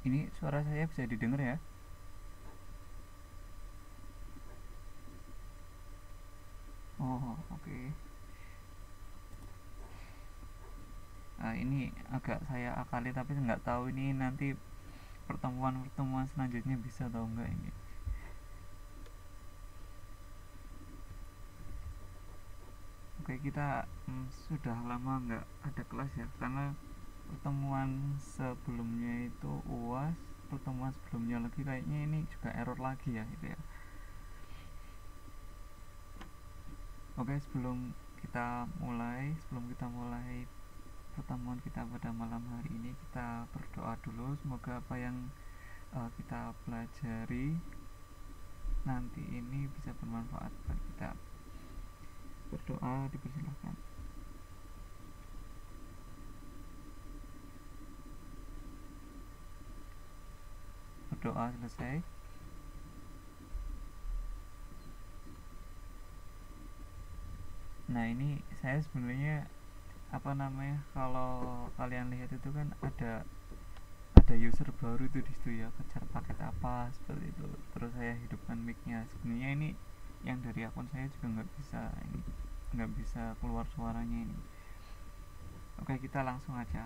Ini suara saya bisa didengar ya? Oh, oke. Ini agak saya akali tapi nggak tahu ini nanti pertemuan-pertemuan selanjutnya bisa atau enggak ini. Oke, kita sudah lama nggak ada kelas ya, karena pertemuan sebelumnya itu UAS, pertemuan sebelumnya lagi kayaknya ini juga error lagi ya itu ya. Oke, sebelum kita mulai pertemuan kita pada malam hari ini, kita berdoa dulu. Semoga apa yang kita pelajari nanti ini bisa bermanfaat bagi kita. Berdoa dipersilahkan. Berdoa selesai. Nah, ini saya sebenarnya kalau kalian lihat itu kan ada user baru itu di situ ya, kejar paket apa seperti itu, terus saya hidupkan micnya. Sebenarnya ini yang dari akun saya juga nggak bisa keluar suaranya ini. Oke, kita langsung aja.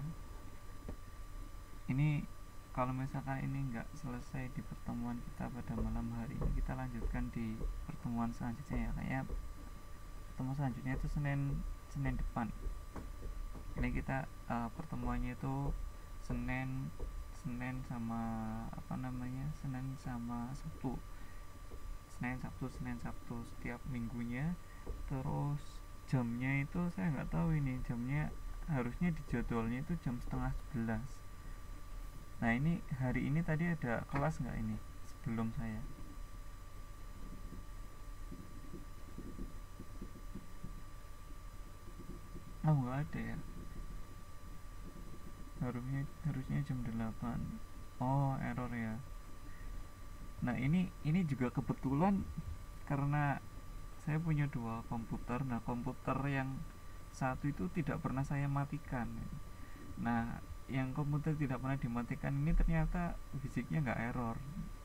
Ini kalau misalkan ini nggak selesai di pertemuan kita pada malam hari ini, kita lanjutkan di pertemuan selanjutnya ya. Kayaknya pertemuan selanjutnya itu Senin Senin depan. Ini kita pertemuannya itu Senin Senin sama Senin sama Sabtu. Senin Sabtu setiap minggunya. Terus jamnya itu saya nggak tahu, ini jamnya harusnya di jadwalnya itu jam setengah 11. Nah, ini hari ini tadi ada kelas nggak ini sebelum saya? Oh, nggak ada ya. Harusnya jam 8. Oh, error ya. Nah, ini juga kebetulan karena saya punya dua komputer. Nah, komputer yang satu itu tidak pernah saya matikan. Nah, yang komputer tidak pernah dimatikan ini ternyata fisiknya nggak error.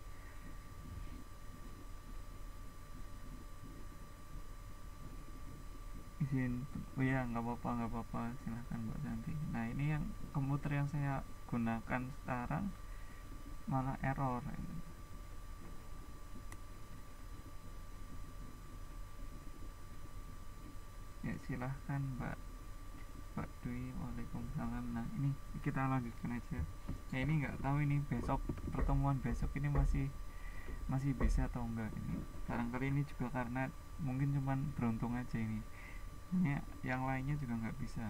Izin. Oh ya, nggak apa-apa, silahkan Mbak Santi. Nah, ini yang komputer yang saya gunakan sekarang malah error. Ya, silahkan Mbak Dwi. Waalaikumsalam. Nah, ini kita lanjutkan aja. Ya, ini nggak tahu ini besok, pertemuan besok ini masih masih bisa atau enggak ini. Barangkali ini juga karena mungkin cuman beruntung aja ini. Ini yang lainnya juga nggak bisa.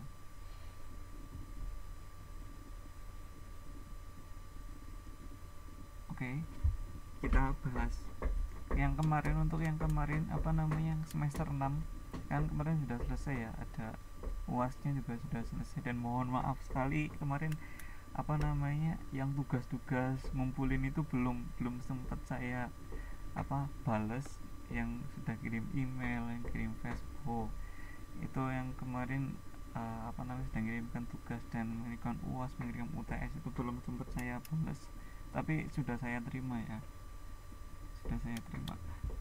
Oke, kita bahas yang kemarin yang semester 6 kan kemarin sudah selesai ya, ada UASnya juga sudah selesai, dan mohon maaf sekali kemarin yang tugas-tugas ngumpulin itu belum belum sempat saya bales, yang sudah kirim email, yang kirim Facebook itu, yang kemarin sudah mengirimkan tugas dan mengirimkan UAS, mengirim UTS, itu belum sempat saya balas, tapi sudah saya terima ya, sudah saya terima.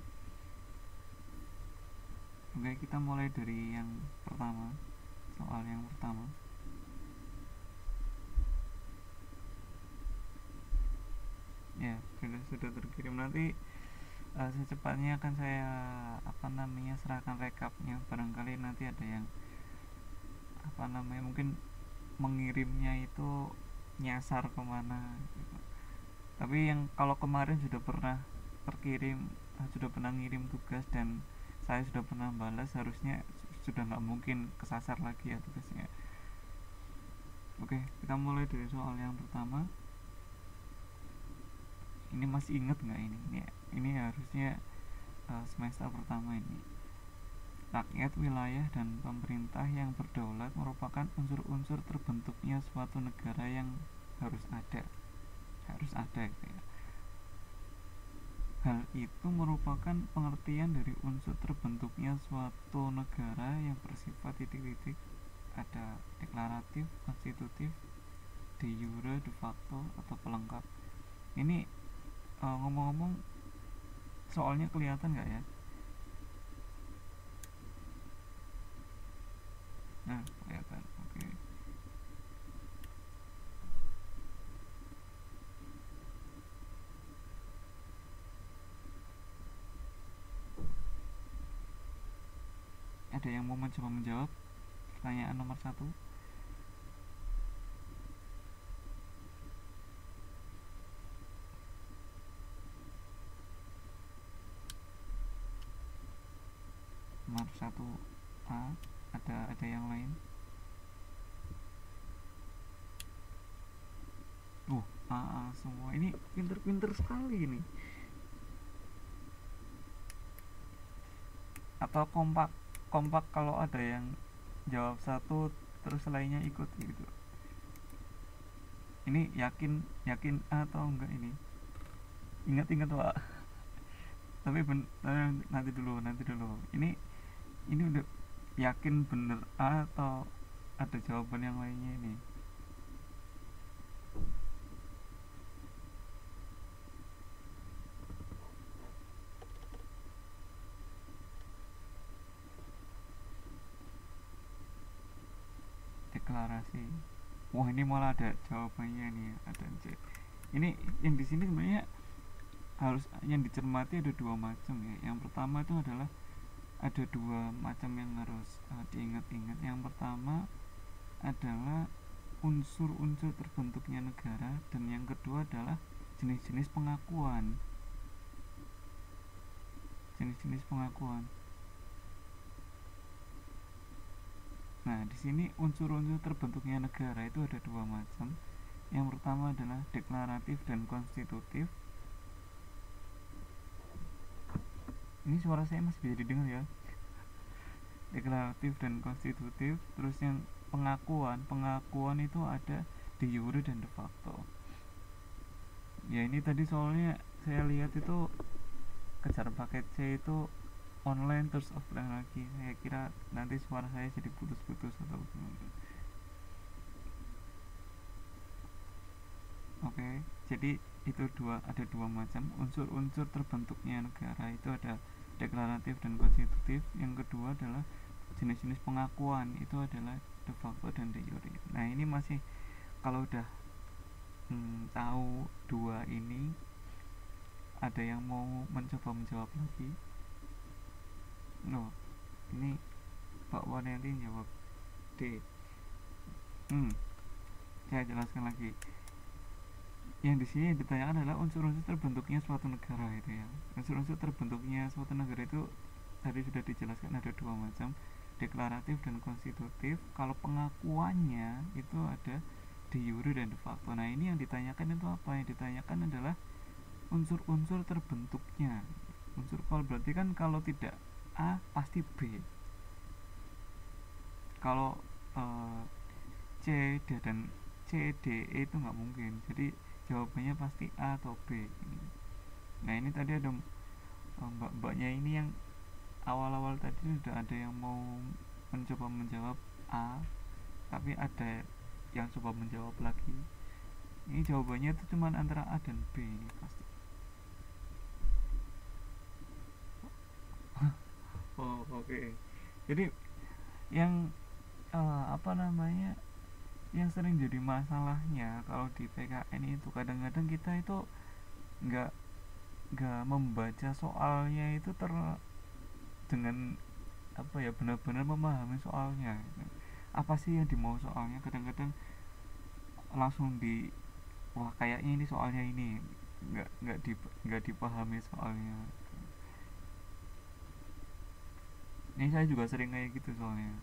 Oke, kita mulai dari yang pertama, soal yang pertama. Ya, sudah terkirim. Nanti secepatnya akan saya serahkan rekapnya. Barangkali nanti ada yang mungkin mengirimnya itu nyasar kemana gitu. Tapi yang kalau kemarin sudah pernah ngirim tugas dan saya sudah pernah balas, harusnya sudah nggak mungkin kesasar lagi ya tugasnya. Oke, kita mulai dari soal yang pertama. Ini masih inget nggak ini harusnya semester pertama ini. Rakyat, wilayah, dan pemerintah yang berdaulat merupakan unsur-unsur terbentuknya suatu negara yang harus ada gitu ya. Hal itu merupakan pengertian dari unsur terbentuknya suatu negara yang bersifat titik-titik, ada deklaratif, konstitutif, de jure, de facto, atau pelengkap. Ini ngomong-ngomong, soalnya kelihatan nggak ya? Nah, kelihatan. Oke. Ada yang mau mencoba menjawab pertanyaan nomor 1? Nomor 1A, ada yang lain? AA semua. Ini pinter-pinter sekali ini. Atau kompak, kompak kalau ada yang jawab satu terus lainnya ikut gitu. Ini yakin yakin atau enggak ini? Ingat-ingat Pak. Tapi nanti dulu. Ini udah yakin bener A atau ada jawaban yang lainnya ini? Deklarasi. Wah, ini malah ada jawabannya nih, ada C. Ini yang di sini sebenarnya harus yang dicermati ada dua macam ya. Yang pertama itu adalah ada dua macam yang harus diingat-ingat. Yang pertama adalah unsur-unsur terbentuknya negara, dan yang kedua adalah jenis-jenis pengakuan. Jenis-jenis pengakuan. Nah, di sini unsur-unsur terbentuknya negara itu ada dua macam. Yang pertama adalah deklaratif dan konstitutif. Ini suara saya masih bisa didengar ya. Deklaratif dan konstitutif. Terus yang pengakuan itu ada de jure dan de facto. Ya, ini tadi soalnya saya lihat itu kejar paket C itu online terus offline lagi. Saya kira nanti suara saya jadi putus-putus atau gimana. Oke, jadi itu ada dua macam unsur-unsur terbentuknya negara, itu ada deklaratif dan konstitutif. Yang kedua adalah jenis-jenis pengakuan, itu adalah de facto dan de jure. Nah, ini masih kalau udah tahu dua ini, ada yang mau mencoba menjawab lagi? No, ini Pak Waneli jawab D. Saya jelaskan lagi. Yang di sini ditanyakan adalah unsur-unsur terbentuknya suatu negara itu ya. Unsur-unsur terbentuknya suatu negara itu tadi sudah dijelaskan ada dua macam, deklaratif dan konstitutif. Kalau pengakuannya itu ada de jure dan de facto. Nah, ini yang ditanyakan itu apa? Yang ditanyakan adalah unsur-unsur terbentuknya. Unsur, kalau berarti kan kalau tidak A pasti B. Kalau C, D dan C, D, E itu nggak mungkin. Jadi jawabannya pasti A atau B. Nah, ini tadi ada mbak-mbaknya ini yang awal-awal tadi sudah ada yang mau mencoba menjawab A, tapi ada yang coba menjawab lagi. Ini jawabannya itu cuma antara A dan B ini pasti. Oh, oke. Jadi yang apa namanya, yang sering jadi masalahnya kalau di PKN itu kadang-kadang kita itu nggak membaca soalnya itu dengan apa ya, benar-benar memahami soalnya. Apa sih yang dimau soalnya? Kadang-kadang langsung wah kayaknya ini soalnya ini, nggak dipahami soalnya. Ini saya juga sering kayak gitu soalnya.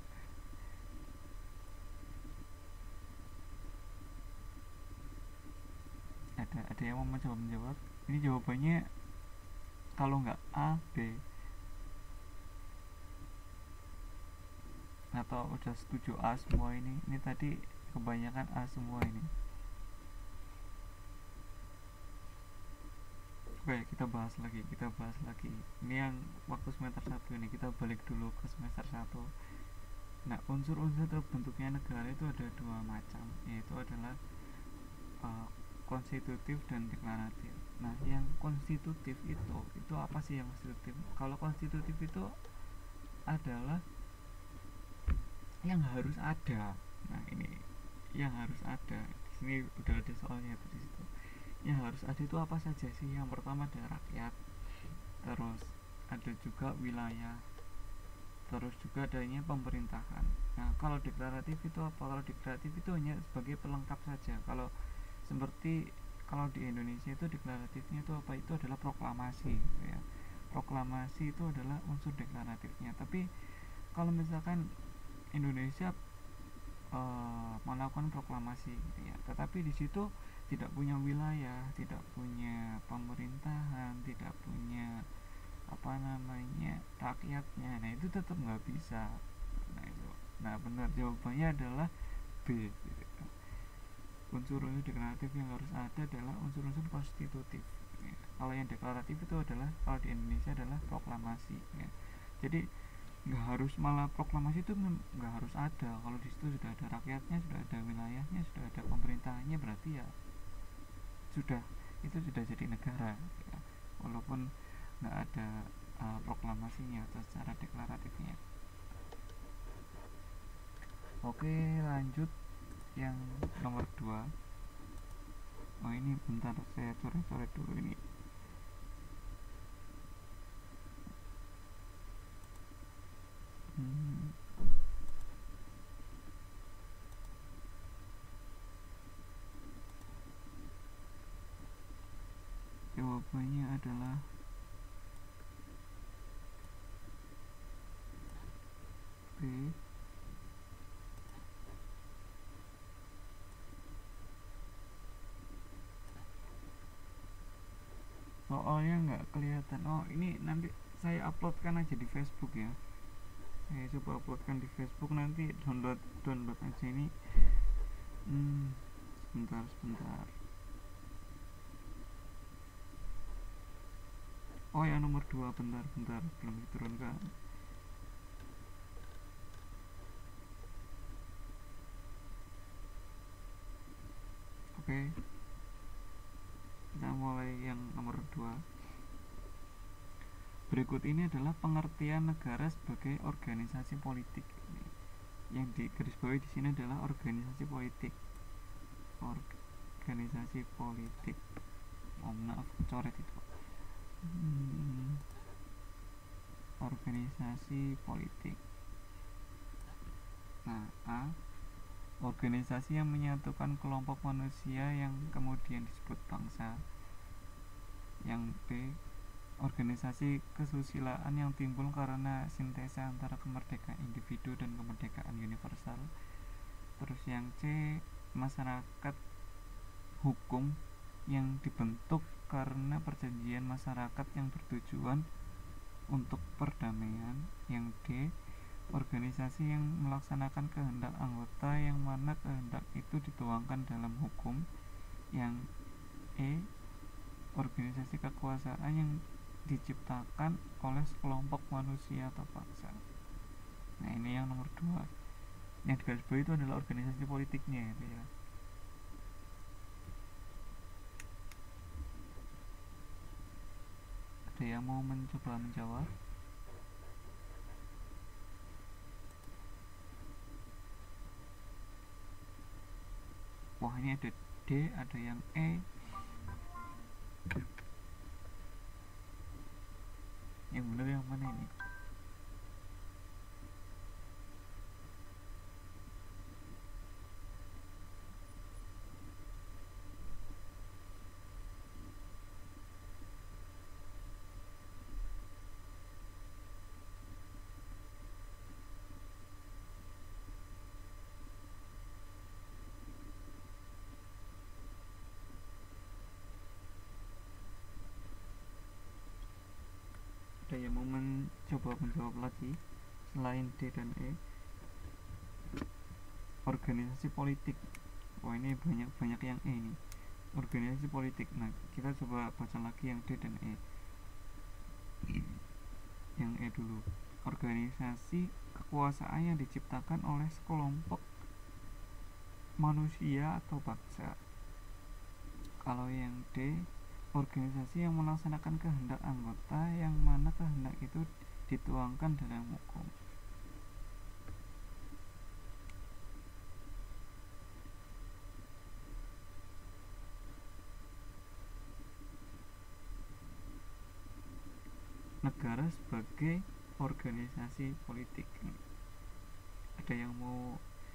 Ada yang mau mencoba menjawab? Ini jawabannya kalau nggak A, B. Atau udah setuju A semua ini? Ini tadi kebanyakan A semua ini. Oke, kita bahas lagi. Ini yang waktu semester 1 ini, kita balik dulu ke semester 1. Nah, unsur-unsur terbentuknya negara itu ada dua macam, yaitu adalah konstitutif dan deklaratif. Nah, yang konstitutif itu apa sih yang konstitutif? Kalau konstitutif itu adalah yang harus ada. Nah, ini yang harus ada. Di sini udah ada soalnya di situ. Yang harus ada itu apa saja sih? Yang pertama ada rakyat, terus ada juga wilayah, terus juga adanya pemerintahan. Nah, kalau deklaratif itu apa? Kalau deklaratif itu hanya sebagai pelengkap saja. Kalau di Indonesia itu deklaratifnya itu apa? Itu adalah proklamasi gitu ya. Proklamasi itu adalah unsur deklaratifnya. Tapi kalau misalkan Indonesia melakukan proklamasi gitu ya, tetapi di situ tidak punya wilayah, tidak punya pemerintahan, tidak punya rakyatnya, nah itu tetap nggak bisa. Nah benar jawabannya adalah B gitu. Unsur-unsur deklaratif yang harus ada adalah unsur-unsur konstitutif ya. Kalau yang deklaratif itu adalah, kalau di Indonesia adalah proklamasi ya. Jadi nggak harus, malah proklamasi itu nggak harus ada. Kalau di situ sudah ada rakyatnya, sudah ada wilayahnya, sudah ada pemerintahannya, berarti ya itu sudah jadi negara ya. Walaupun nggak ada proklamasinya atau secara deklaratifnya. Oke, lanjut yang nomor 2. Oh ini bentar, saya coret-coret dulu ini. Jawabannya adalah B. Soalnya nggak kelihatan. Oh ini nanti saya uploadkan aja di Facebook ya. Saya coba uploadkan di Facebook, nanti download aja ini. Sebentar. Oh ya, nomor 2, bentar belum diturunkan. Oke, kita mulai yang nomor 2. Berikut ini adalah pengertian negara sebagai organisasi politik. Yang digarisbawahi di sini adalah organisasi politik. Organisasi politik. Oh maaf, coret itu. Organisasi politik. Nah, A, organisasi yang menyatukan kelompok manusia yang kemudian disebut bangsa. Yang B, organisasi kesusilaan yang timbul karena sintesa antara kemerdekaan individu dan kemerdekaan universal. Terus yang C, masyarakat hukum yang dibentuk karena perjanjian masyarakat yang bertujuan untuk perdamaian. Yang D, organisasi yang melaksanakan kehendak anggota yang mana kehendak itu dituangkan dalam hukum. Yang E, organisasi kekuasaan yang diciptakan oleh sekelompok manusia atau bangsa. Nah ini yang nomor 2. Yang digarisbawahi itu adalah organisasi politiknya itu ya. Ada yang mau mencoba menjawab? Wah ini ada D, ada yang E. Yang benar yang mana ini? Ada yang mau mencoba menjawab lagi selain D dan E? Organisasi politik. Oh ini banyak yang E ini. Organisasi politik. Nah kita coba baca lagi yang D dan E. Yang E dulu. Organisasi kekuasaan yang diciptakan oleh sekelompok manusia atau bangsa. Kalau yang D, organisasi yang melaksanakan kehendak anggota yang mana kehendak itu dituangkan dalam hukum. Negara sebagai organisasi politik. Ada yang mau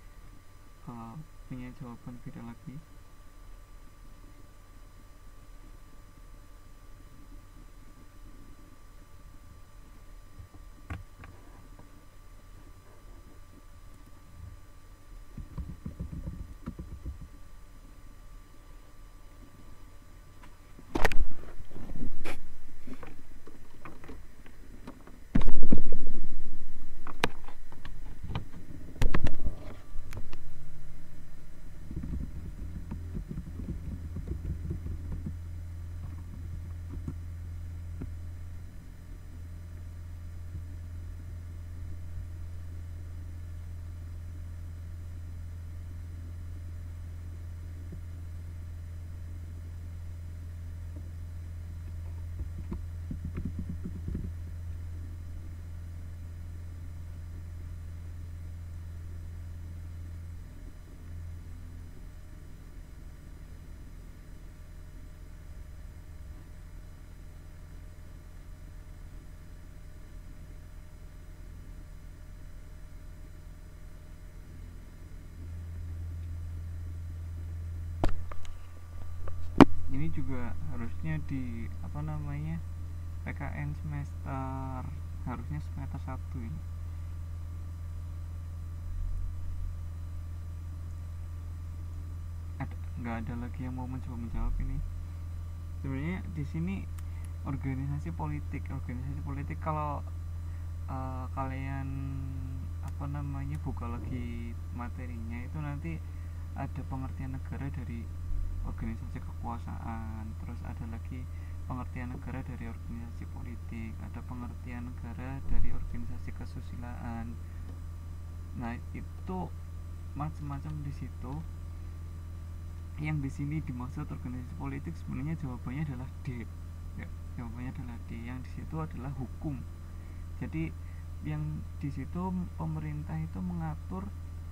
punya jawaban beda lagi? Ini juga harusnya di PKN semester, harusnya semester 1 ini. Nggak ada lagi yang mau menjawab ini. Sebenarnya di sini organisasi politik kalau kalian buka lagi materinya itu nanti ada pengertian negara dari organisasi kekuasaan, terus ada lagi pengertian negara dari organisasi politik, ada pengertian negara dari organisasi kesusilaan. Nah, itu macam-macam di situ. Yang di sini dimaksud organisasi politik sebenarnya jawabannya adalah D. Ya, jawabannya adalah D. Yang di situ adalah hukum. Jadi yang di situ pemerintah itu mengatur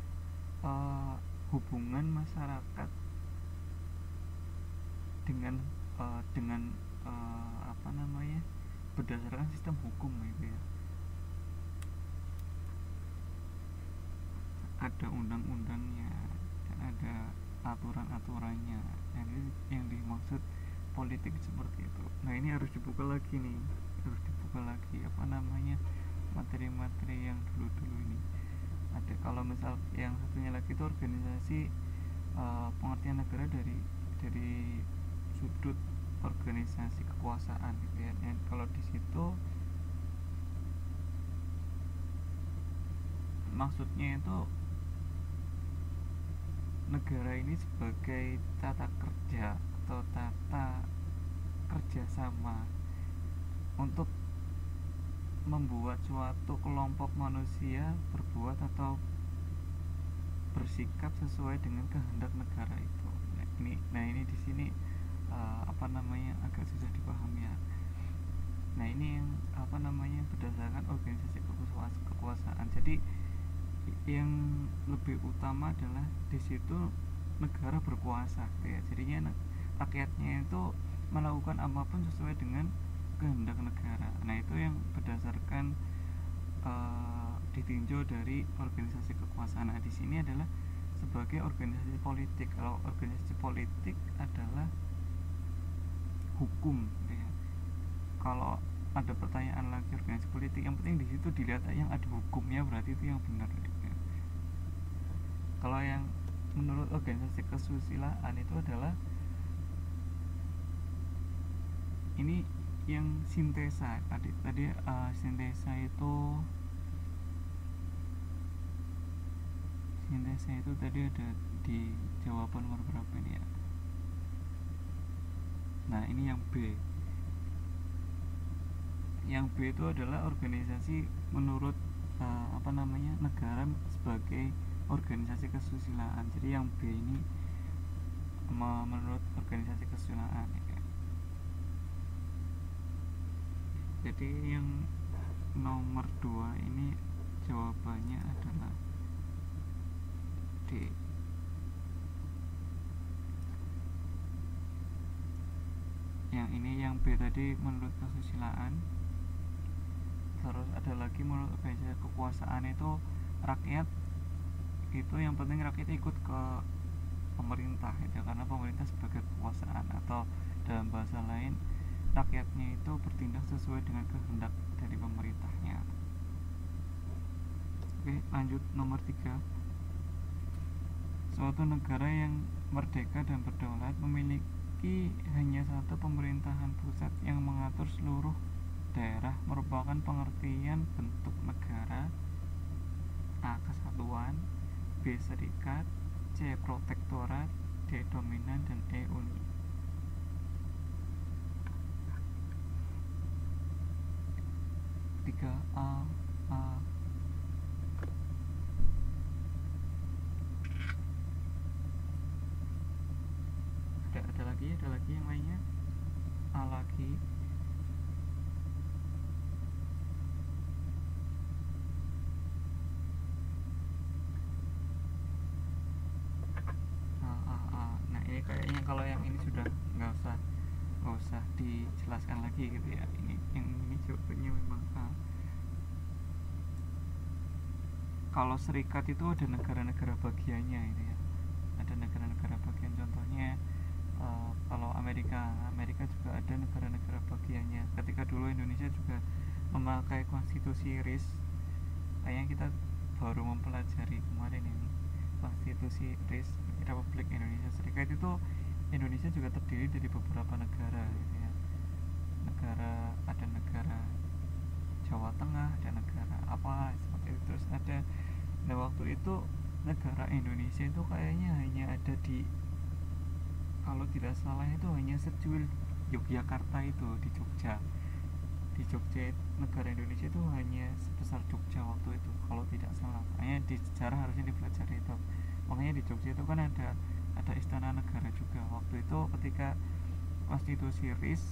hubungan masyarakat dengan berdasarkan sistem hukum gitu ya. Ada undang-undangnya dan ada aturan-aturannya. Yang dimaksud politik seperti itu. Nah, ini harus dibuka lagi nih, materi-materi yang dulu-dulu ini. Ada kalau misal yang satunya lagi itu organisasi pengertian negara dari sudut organisasi kekuasaan gitu ya. Dan kalau di situ maksudnya itu negara ini sebagai tata kerja atau tata kerjasama untuk membuat suatu kelompok manusia berbuat atau bersikap sesuai dengan kehendak negara itu. Nah ini di sini agak susah dipahami ya. Nah ini yang berdasarkan organisasi kekuasaan. Jadi yang lebih utama adalah di situ negara berkuasa ya. Jadinya rakyatnya itu melakukan apapun sesuai dengan kehendak negara. Nah itu yang berdasarkan ditinjau dari organisasi kekuasaan. Nah di sini adalah sebagai organisasi politik. Kalau organisasi politik adalah hukum ya. Kalau ada pertanyaan lagi organisasi politik, yang penting di situ dilihat yang ada hukumnya, berarti itu yang benar ya. Kalau yang menurut organisasi kesusilaan itu adalah ini yang sintesa tadi sintesa itu tadi ada di jawaban nomor berapa ini ya. Nah ini yang B. Yang B itu adalah organisasi menurut negara sebagai organisasi kesusilaan. Jadi yang B ini menurut organisasi kesusilaan ya. Jadi yang nomor 2 ini jawabannya adalah D. Yang ini yang B tadi menurut kesusilaan. Terus ada lagi menurut organisasi kekuasaan itu rakyat itu yang penting rakyat ikut ke pemerintah ya, karena pemerintah sebagai kekuasaan, atau dalam bahasa lain rakyatnya itu bertindak sesuai dengan kehendak dari pemerintahnya. Oke, lanjut nomor 3. Suatu negara yang merdeka dan berdaulat memiliki hanya satu pemerintahan pusat yang mengatur seluruh daerah merupakan pengertian bentuk negara. A. Kesatuan, B. Serikat, C. Protektorat, D. Dominan, dan E. Uni. Tiga A. Ada lagi yang lainnya. A lagi. Nah ini kayaknya kalau yang ini sudah nggak usah dijelaskan lagi gitu ya. Yang ini jawabannya memang A. Kalau serikat itu ada negara-negara bagiannya itu ya. Ada negara-negara bagian, contohnya kalau Amerika juga ada negara-negara bagiannya. Ketika dulu Indonesia juga memakai konstitusi RIS, kayaknya kita baru mempelajari kemarin ini konstitusi RIS, Republik Indonesia Serikat. Itu Indonesia juga terdiri dari beberapa negara gitu ya. Ada negara Jawa Tengah, ada negara apa seperti itu. Terus ada, nah waktu itu negara Indonesia itu kayaknya hanya ada di, kalau tidak salah itu hanya secuil Yogyakarta itu di Jogja. Di Jogja negara Indonesia itu hanya sebesar Jogja waktu itu kalau tidak salah. Makanya di sejarah harusnya dipelajari itu. Makanya di Jogja itu kan ada istana negara juga waktu itu ketika konstitusi RIS,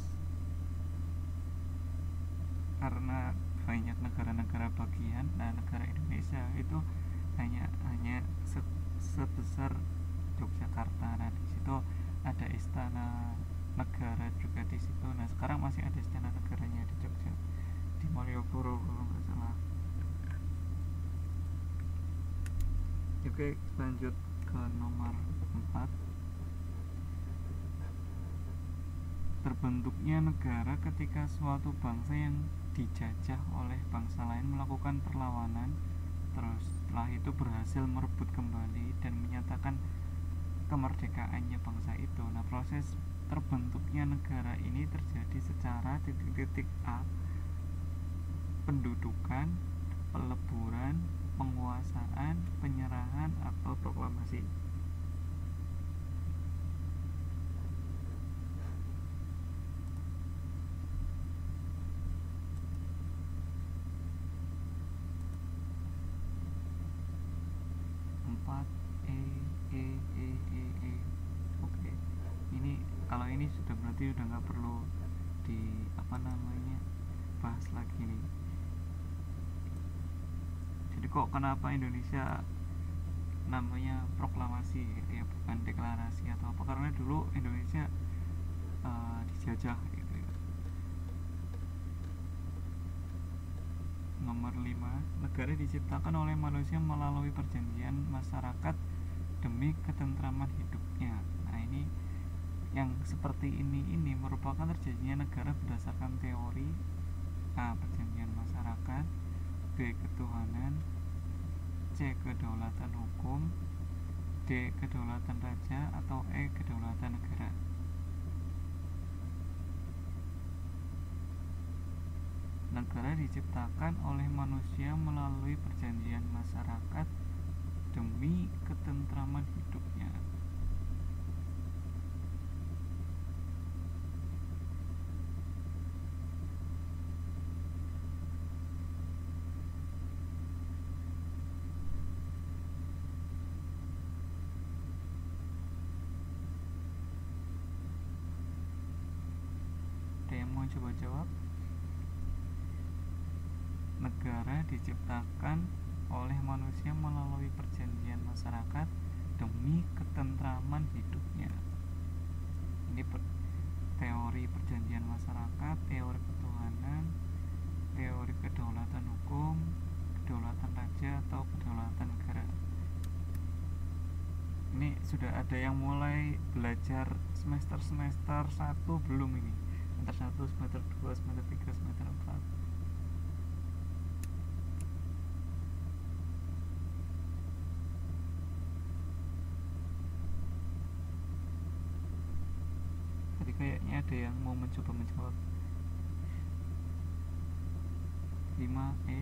karena banyak negara-negara bagian. Nah negara Indonesia itu hanya sebesar Yogyakarta. Nah di situ ada istana negara juga di situ. Nah sekarang masih ada istana negaranya di Jogja, di Malioboro kalau nggak salah. Oke, lanjut ke nomor 4. Terbentuknya negara ketika suatu bangsa yang dijajah oleh bangsa lain melakukan perlawanan, terus setelah itu berhasil merebut kembali dan menyatakan kemerdekaannya bangsa itu. Nah proses terbentuknya negara ini terjadi secara titik-titik A: pendudukan, peleburan, penguasaan, penyerahan, atau proklamasi. Oke, ini kalau ini sudah berarti udah nggak perlu bahas lagi nih. Jadi kok kenapa Indonesia namanya proklamasi ya, bukan deklarasi atau apa? Karena dulu Indonesia dijajah gitu ya. Nomor 5, negara diciptakan oleh manusia melalui perjanjian masyarakat demi ketentraman hidupnya. Nah ini yang seperti ini merupakan terjadinya negara berdasarkan teori A. Perjanjian masyarakat, B. Ketuhanan, C. Kedaulatan hukum, D. Kedaulatan raja, atau E. Kedaulatan negara. Negara diciptakan oleh manusia melalui perjanjian masyarakat demi ketentraman hidupnya. coba jawab. Negara diciptakan oleh manusia melalui perjanjian masyarakat demi ketentraman hidupnya. Ini teori perjanjian masyarakat, teori ketuhanan, teori kedaulatan hukum, kedaulatan raja atau kedaulatan negara. Ini sudah ada yang mulai belajar semester 1 belum ini? Semester 1, semester 2, semester 3, semester 4. Tadi kayaknya ada yang mau mencoba menjawab. 5E.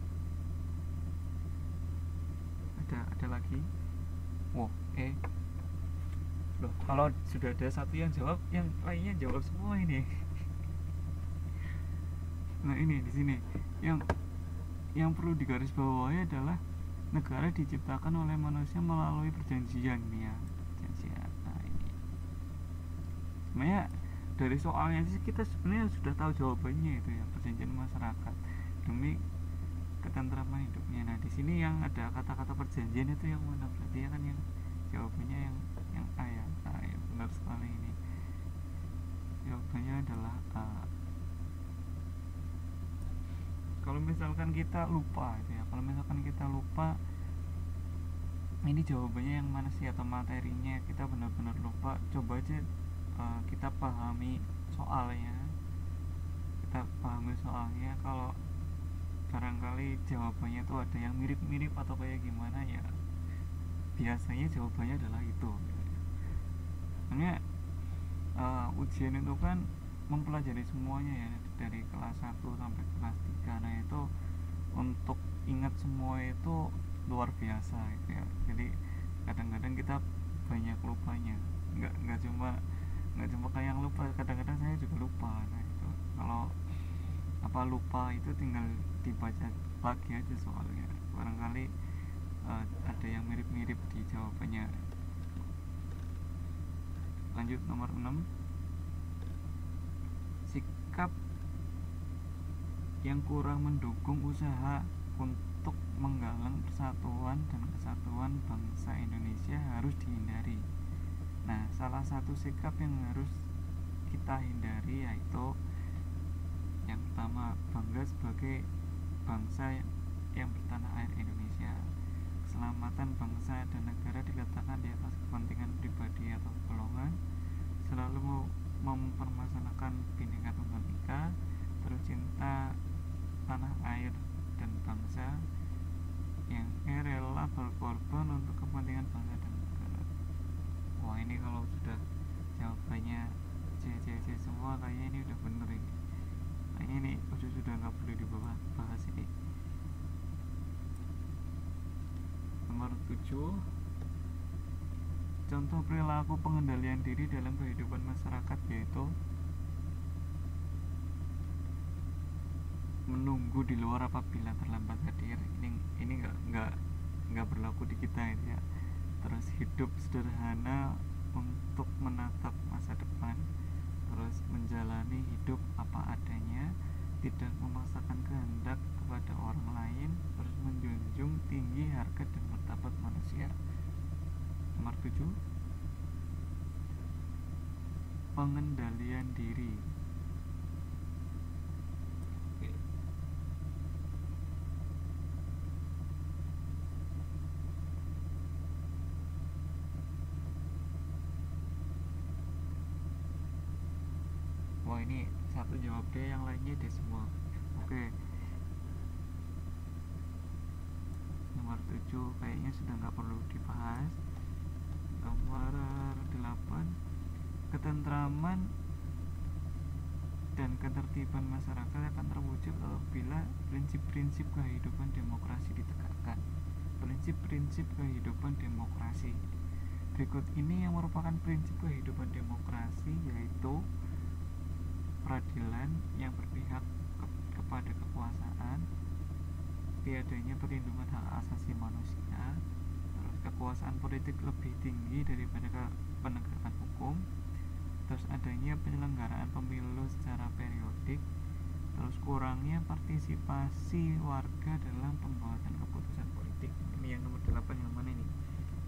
Ada lagi. Wow, loh, kalau sudah ada satu yang jawab, yang lainnya jawab semua ini. Nah, ini di sini yang perlu digarisbawahi adalah negara diciptakan oleh manusia melalui perjanjian nih ya, perjanjian. Nah, ini sebenarnya dari soalnya sih kita sebenarnya sudah tahu jawabannya, itu ya, perjanjian masyarakat demi ketentraman hidupnya. Nah, di sini yang ada kata-kata perjanjian itu yang mana? Berarti ya kan yang jawabannya yang A ya. Nah, ya benar sekali ini. Jawabannya adalah A. Kalau misalkan kita lupa itu ya, kalau misalkan kita lupa ini jawabannya yang mana sih atau materinya kita benar-benar lupa, coba aja kita pahami soalnya. Kalau barangkali jawabannya tuh ada yang mirip-mirip atau kayak gimana ya, biasanya jawabannya adalah itu. Karena ujian itu kan mempelajari semuanya ya, dari kelas 1 sampai kelas 3. Nah, itu untuk ingat semua itu luar biasa gitu ya. Jadi kadang-kadang kita banyak lupanya, nggak cuma kayak yang lupa, kadang-kadang saya juga lupa. Nah, itu kalau lupa itu tinggal dibaca lagi aja soalnya, barangkali ada yang mirip-mirip di jawabannya. Lanjut nomor 6. Sikap yang kurang mendukung usaha untuk menggalang persatuan dan kesatuan bangsa Indonesia harus dihindari. Nah, salah satu sikap yang harus kita hindari yaitu yang pertama, bangga sebagai bangsa yang bertanah air Indonesia. Keselamatan bangsa dan negara diletakkan di atas kepentingan pribadi atau golongan. Selalu mempermasalahkan Bhinneka Tunggal Ika, terus cinta tanah air dan bangsa, yang rela berkorban untuk kepentingan bangsa dan negara. Wah, ini kalau sudah jawabannya C semua, kayaknya ini udah bener ini. Kayaknya ini sudah nggak perlu dibahas ini. Nomor 7. Contoh perilaku pengendalian diri dalam kehidupan masyarakat yaitu menunggu di luar apabila terlambat hadir. Ini nggak berlaku di kita itu ya. Terus hidup sederhana untuk menatap masa depan. Terus menjalani hidup apa adanya, tidak memaksakan kehendak kepada orang lain, terus menjunjung tinggi harga dan martabat manusia. Nomor 7. Pengendalian diri. Wah, ini satu jawab deh, yang lainnya deh semua. Oke. Nomor 7 kayaknya sudah nggak perlu dibahas. Nomor 8. Ketentraman dan ketertiban masyarakat akan terwujud apabila prinsip-prinsip kehidupan demokrasi ditegakkan. Prinsip-prinsip kehidupan demokrasi. Berikut ini yang merupakan prinsip kehidupan demokrasi, yaitu peradilan yang berpihak kepada kekuasaan, tiadanya perlindungan hak asasi manusia, terus kekuasaan politik lebih tinggi daripada penegakan hukum, terus adanya penyelenggaraan pemilu secara periodik, terus kurangnya partisipasi warga dalam pembuatan keputusan politik. Ini yang nomor 8 yang mana ini?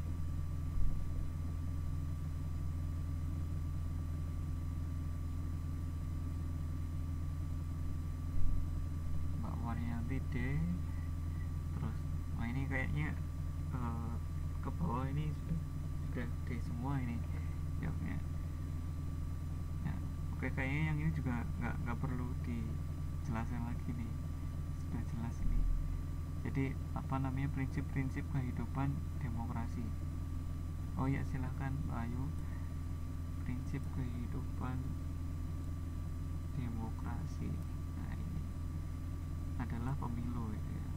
Mbak Waryanti D. Terus ini kayaknya ke bawah ini sudah D semua ini jawabnya. Nah, oke, kayaknya yang ini juga nggak perlu dijelaskan lagi nih, sudah jelas ini. Jadi prinsip-prinsip kehidupan demokrasi. Oh ya, silahkan Mbak Ayu. Prinsip kehidupan demokrasi. Nah, ini adalah pemilu gitu ya.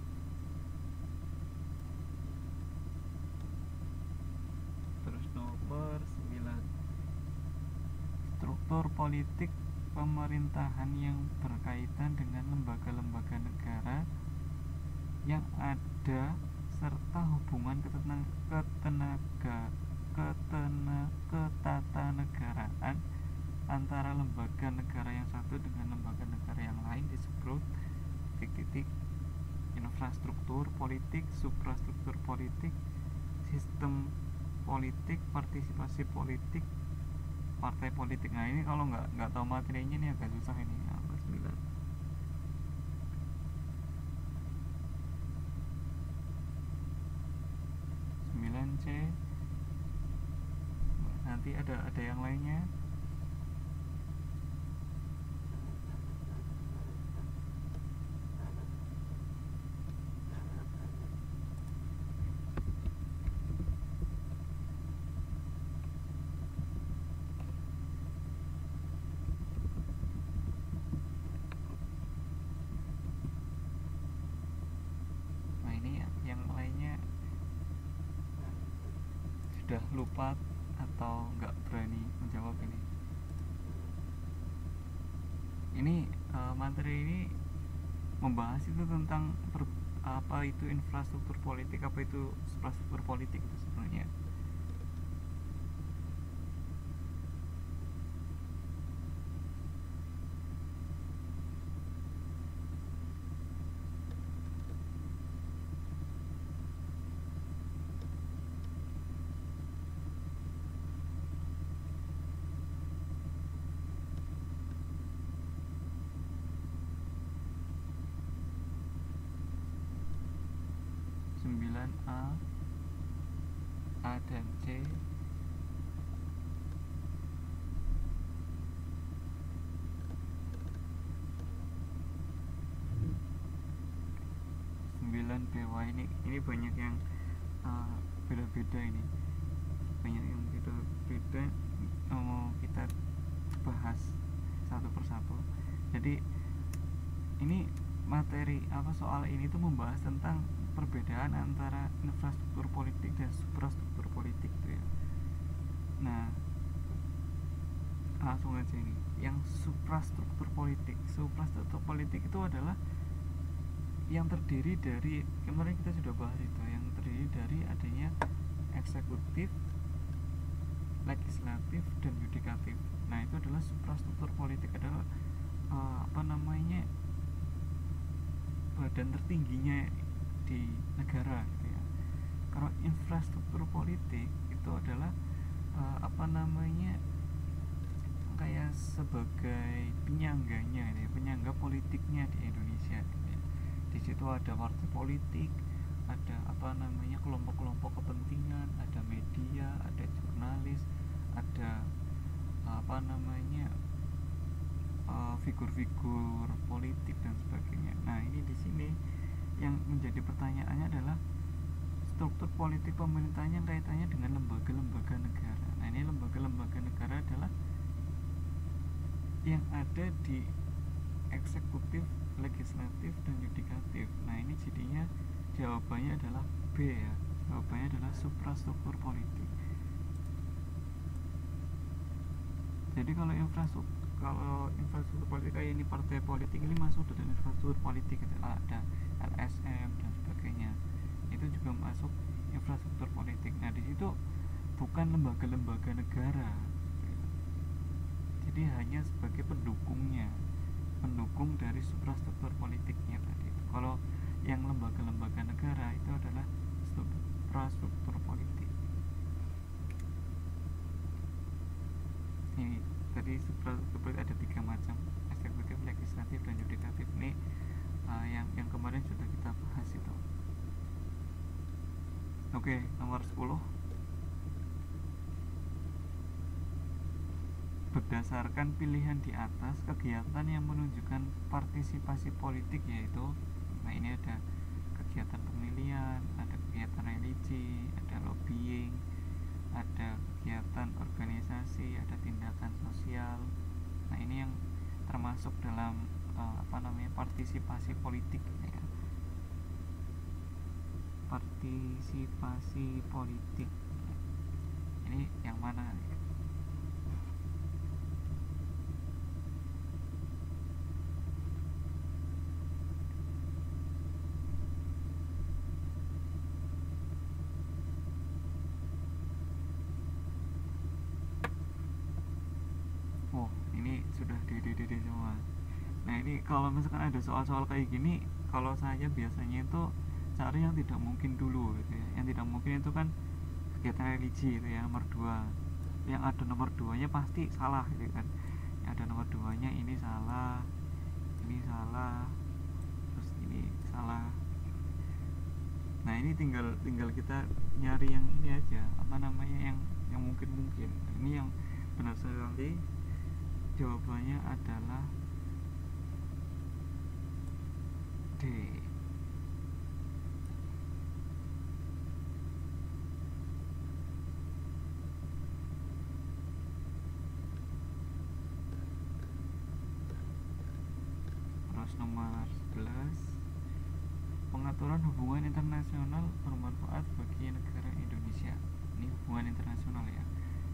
Terus nomor 9, struktur politik pemerintahan yang berkaitan dengan lembaga-lembaga negara yang ada serta hubungan ketatanegaraan antara lembaga negara yang satu dengan lembaga negara yang lain disebut infrastruktur politik, suprastruktur politik, sistem politik, partisipasi politik, partai politik. Nah, ini kalau nggak tahu materinya ini agak susah ini. Apa 9? C. Nanti ada yang lainnya. Nah, ini yang lainnya sudah lupa atau nggak berani menjawab ini. Materi ini membahas itu tentang apa itu infrastruktur politik, apa itu infrastruktur politik itu sebenarnya. A dan C. B. Wah, ini banyak yang beda-beda ini. Banyak yang beda-beda, mau kita bahas satu persatu. Jadi ini materi soal ini tuh membahas tentang perbedaan antara infrastruktur politik dan suprastruktur politik tuh ya. Nah, langsung aja ini. Yang suprastruktur politik itu adalah yang terdiri dari, kemarin kita sudah bahas itu, yang terdiri dari adanya eksekutif, legislatif, dan yudikatif. Nah, itu adalah suprastruktur politik, adalah badan tertingginya di negara gitu ya. Kalau infrastruktur politik itu adalah kayak sebagai penyangganya, ya, penyangga politiknya di Indonesia gitu ya. Di situ ada partai politik, ada kelompok-kelompok kepentingan, ada media, ada jurnalis, ada figur-figur politik dan sebagainya. Nah, ini di sini yang menjadi pertanyaannya adalah struktur politik pemerintahnya kaitannya dengan lembaga-lembaga negara. Nah, ini lembaga-lembaga negara adalah yang ada di eksekutif, legislatif, dan yudikatif. Nah, ini jadinya jawabannya adalah B ya. Jawabannya adalah suprastruktur politik. Jadi kalau infrastruktur politik kayak ini partai politik ini masuk dalam infrastruktur politik, ada LSM dan sebagainya, itu juga masuk infrastruktur politik. Nah, di situ bukan lembaga-lembaga negara. jadi hanya sebagai pendukung dari suprastruktur politiknya tadi itu. Kalau yang lembaga-lembaga negara itu adalah suprastruktur politik. Ini tadi suprastruktur politik ada 3 macam, eksekutif, legislatif, dan yudikatif. Ini yang kemarin sudah kita bahas itu. Oke, nomor 10. Berdasarkan pilihan di atas, kegiatan yang menunjukkan partisipasi politik yaitu, nah ini ada kegiatan pemilihan, ada kegiatan religi, ada lobbying, ada kegiatan organisasi, ada tindakan sosial. Nah ini yang termasuk dalam partisipasi politik ya. Partisipasi politik ini yang mana? Ini sudah DDD semua. Nah ini kalau misalkan ada soal-soal kayak gini, kalau saya biasanya itu cari yang tidak mungkin dulu gitu ya. Yang tidak mungkin itu kan kegiatan religi itu ya, nomor 2. Yang ada nomor 2-nya pasti salah gitu kan. Yang ada nomor 2-nya ini salah, terus ini salah. Nah ini tinggal kita nyari yang ini aja, yang mungkin. Ini yang benar sekali. Jawabannya adalah D. Terus nomor 11, pengaturan hubungan internasional bermanfaat bagi negara Indonesia. Ini hubungan internasional ya.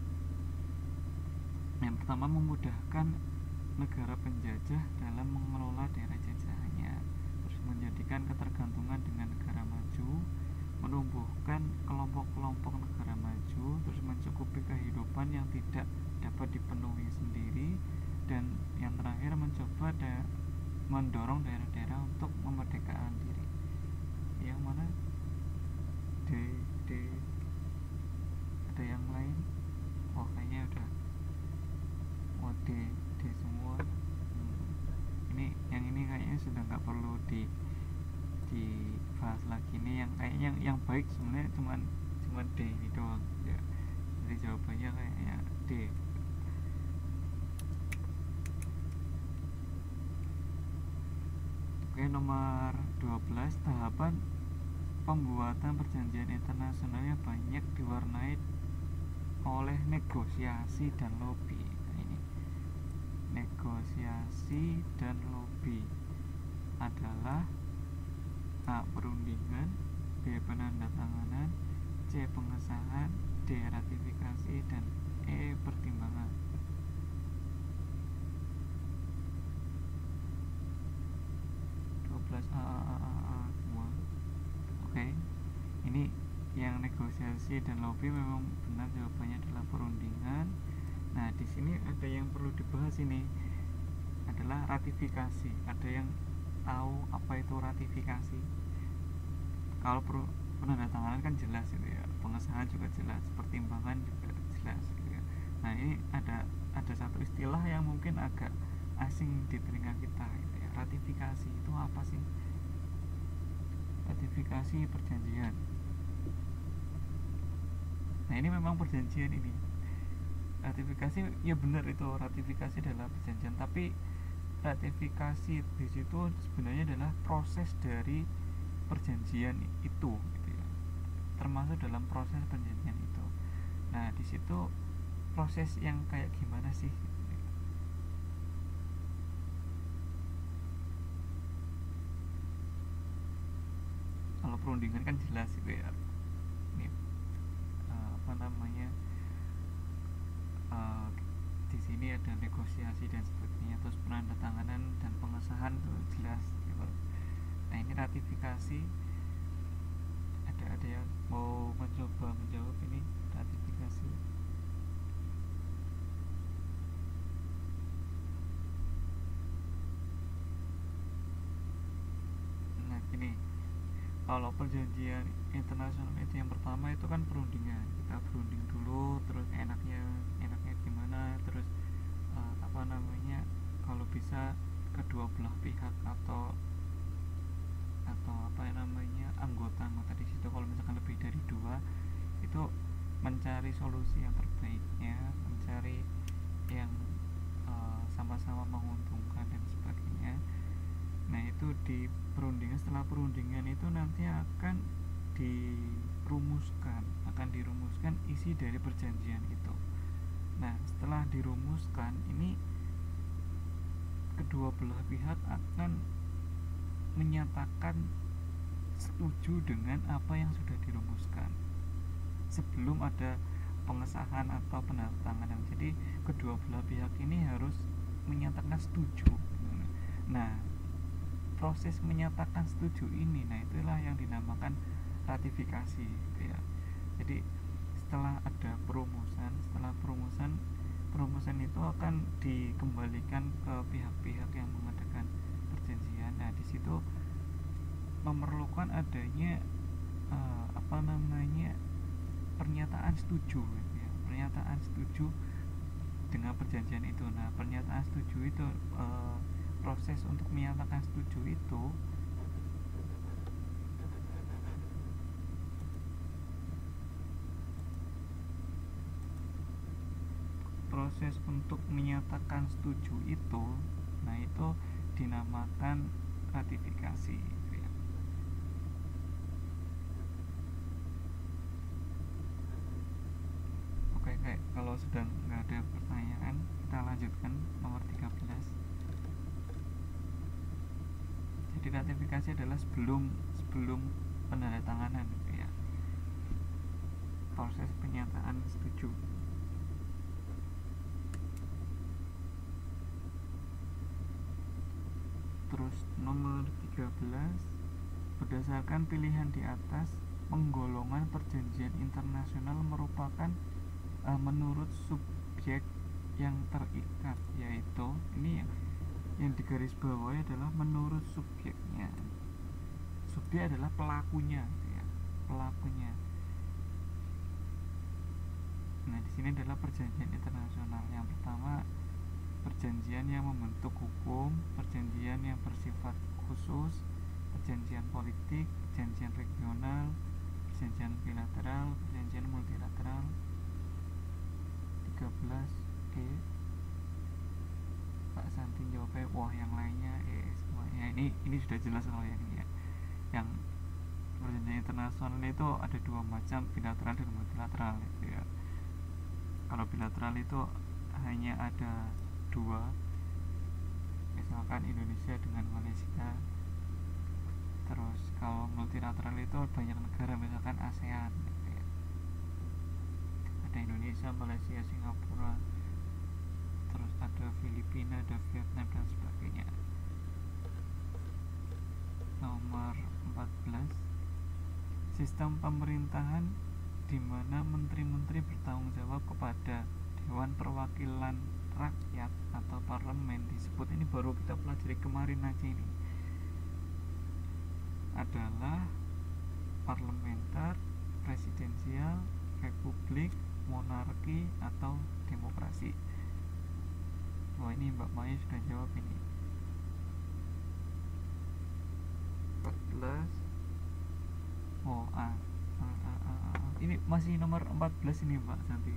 Yang pertama, memudahkan negara penjajah dalam mengelola daerah jajahannya, terus menjadikan ketergantungan dengan negara maju, menumbuhkan kelompok-kelompok negara maju, terus mencukupi kehidupan yang tidak dapat dipenuhi sendiri, dan yang terakhir mencoba mendorong daerah-daerah untuk memerdekakan diri. Yang mana? D. Ada yang lain? Kayaknya udah. D semua. Yang ini kayaknya sudah nggak perlu dibahas lagi. Ini yang kayaknya yang baik sebenarnya cuma D ini doang ya. Jadi jawabannya kayaknya D. Oke, nomor 12, tahapan pembuatan perjanjian internasionalnya banyak diwarnai oleh negosiasi dan lobby. Negosiasi dan lobby adalah A. perundingan, B. penandatanganan, C. pengesahan, D. ratifikasi, dan E. pertimbangan. A semua. Oke. Ini yang negosiasi dan lobby memang benar, jawabannya adalah perundingan. Nah, di sini ada yang perlu dibahas, ini adalah ratifikasi. Ada yang tahu apa itu ratifikasi? Kalau penandatanganan kan jelas gitu ya, pengesahan juga jelas, pertimbangan juga jelas gitu ya. Nah, ini ada satu istilah yang mungkin agak asing di telinga kita gitu ya. Ratifikasi itu apa sih? Ratifikasi perjanjian. Nah, ini memang perjanjian ini. Ratifikasi ya benar, itu ratifikasi adalah perjanjian, tapi ratifikasi di situ sebenarnya adalah proses dari perjanjian itu gitu ya. Termasuk dalam proses perjanjian itu. Nah, di situ proses yang kayak gimana sih? Kalau perundingan kan jelas gitu ya. Ini di sini ada negosiasi dan sebagainya, terus penandatanganan dan pengesahan itu jelas gitu. Nah, ini ratifikasi. Ada yang mau mencoba menjawab ini ratifikasi? Kalau perjanjian internasional itu yang pertama itu kan perundingan, kita berunding dulu, terus enaknya gimana, terus apa namanya, kalau bisa kedua belah pihak atau apa namanya, anggota di situ kalau misalkan lebih dari dua itu mencari solusi yang terbaiknya, mencari yang sama-sama menguntungkan dan sebagainya. Nah itu di perundingan, setelah perundingan itu nanti akan dirumuskan isi dari perjanjian itu. Nah setelah dirumuskan ini, kedua belah pihak akan menyatakan setuju dengan apa yang sudah dirumuskan sebelum ada pengesahan atau penandatanganan. Jadi kedua belah pihak ini harus menyatakan setuju. Nah proses menyatakan setuju ini, nah itulah yang dinamakan ratifikasi gitu ya. Jadi setelah ada perumusan itu akan dikembalikan ke pihak-pihak yang mengadakan perjanjian. Nah di situ memerlukan adanya apa namanya, pernyataan setuju gitu ya, pernyataan setuju dengan perjanjian itu. Nah pernyataan setuju itu proses untuk menyatakan setuju itu nah itu dinamakan ratifikasi gitu ya. Oke, kayak kalau sudah nggak ada pertanyaan, kita lanjutkan nomor 13. Jadi ratifikasi adalah sebelum penandatanganan gitu ya, proses penyataan setuju. Terus nomor 13, berdasarkan pilihan di atas, penggolongan perjanjian internasional merupakan menurut subjek yang terikat, yaitu ini yang digaris bawahi adalah menurut subjeknya. Subjek adalah pelakunya gitu ya, pelakunya. Nah di sini adalah perjanjian internasional. Yang pertama, perjanjian yang membentuk hukum, perjanjian yang bersifat khusus, perjanjian politik, perjanjian regional, perjanjian bilateral, perjanjian multilateral. 13. Pak Santi jawabnya wah yang lainnya semuanya ini sudah jelas kalau yang ini ya. Yang perjanjian internasional itu ada dua macam, bilateral dan multilateral gitu ya. Kalau bilateral itu hanya ada dua, misalkan Indonesia dengan Malaysia. Terus kalau multilateral itu banyak negara, misalkan ASEAN gitu ya. Ada Indonesia, Malaysia, Singapura, terus ada Filipina, ada Vietnam dan sebagainya. Nomor 14, sistem pemerintahan di mana menteri-menteri bertanggung jawab kepada Dewan Perwakilan Rakyat atau parlemen disebut, ini baru kita pelajari kemarin aja, ini adalah parlementer, presidensial, republik, monarki atau demokrasi. Wah ini Mbak Maya sudah jawab ini. 14. Ini masih nomor 14 ini Mbak Santi.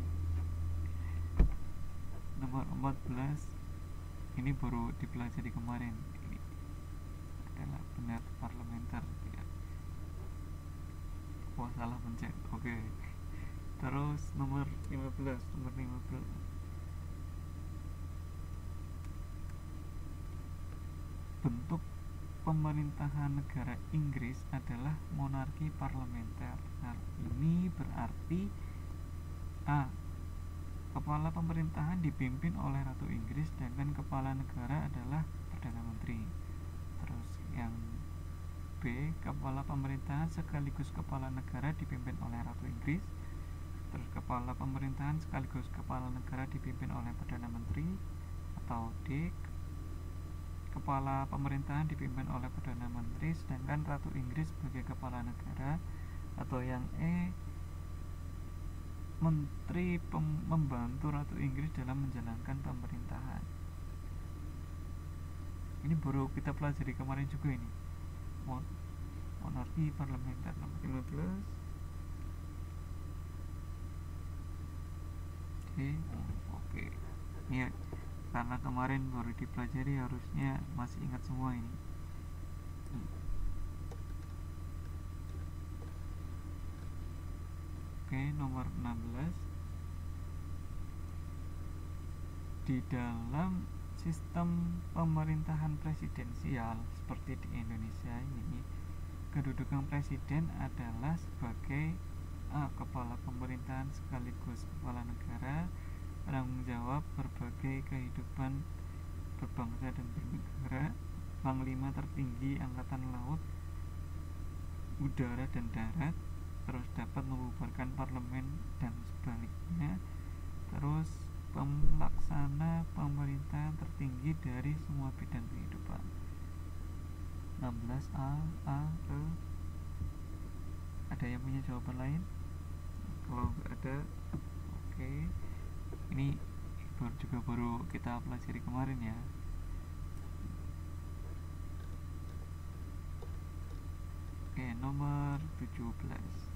Nomor 14 ini baru dipelajari kemarin. Ini adalah benar parlementer ya. Wah salah pencet. Oke. Terus nomor 15. Bentuk pemerintahan negara Inggris adalah monarki parlementer. Nah, ini berarti A. Kepala pemerintahan dipimpin oleh Ratu Inggris, sedangkan kepala negara adalah Perdana Menteri. Terus yang B. Kepala pemerintahan sekaligus kepala negara dipimpin oleh Ratu Inggris. Terus kepala pemerintahan sekaligus kepala negara dipimpin oleh Perdana Menteri. Atau D. kepala pemerintahan dipimpin oleh Perdana Menteri, sedangkan Ratu Inggris sebagai kepala negara, atau yang E, Menteri membantu Ratu Inggris dalam menjalankan pemerintahan. Ini baru kita pelajari kemarin juga ini, monarki parlementer nomor 15. Oke. Ini karena kemarin baru dipelajari, harusnya masih ingat semua ini. Oke, nomor 16. Di dalam sistem pemerintahan presidensial seperti di Indonesia ini, kedudukan presiden adalah sebagai kepala pemerintahan sekaligus kepala negara, penanggung jawab berbagai kehidupan berbangsa dan bernegara, panglima tertinggi angkatan laut, udara dan darat, terus dapat membubarkan parlemen dan sebaliknya, terus pelaksana pemerintahan tertinggi dari semua bidang kehidupan. 16A, E. Ada yang punya jawaban lain? Kalau nggak ada, oke. Ini baru kita pelajari kemarin ya. Oke, nomor 17.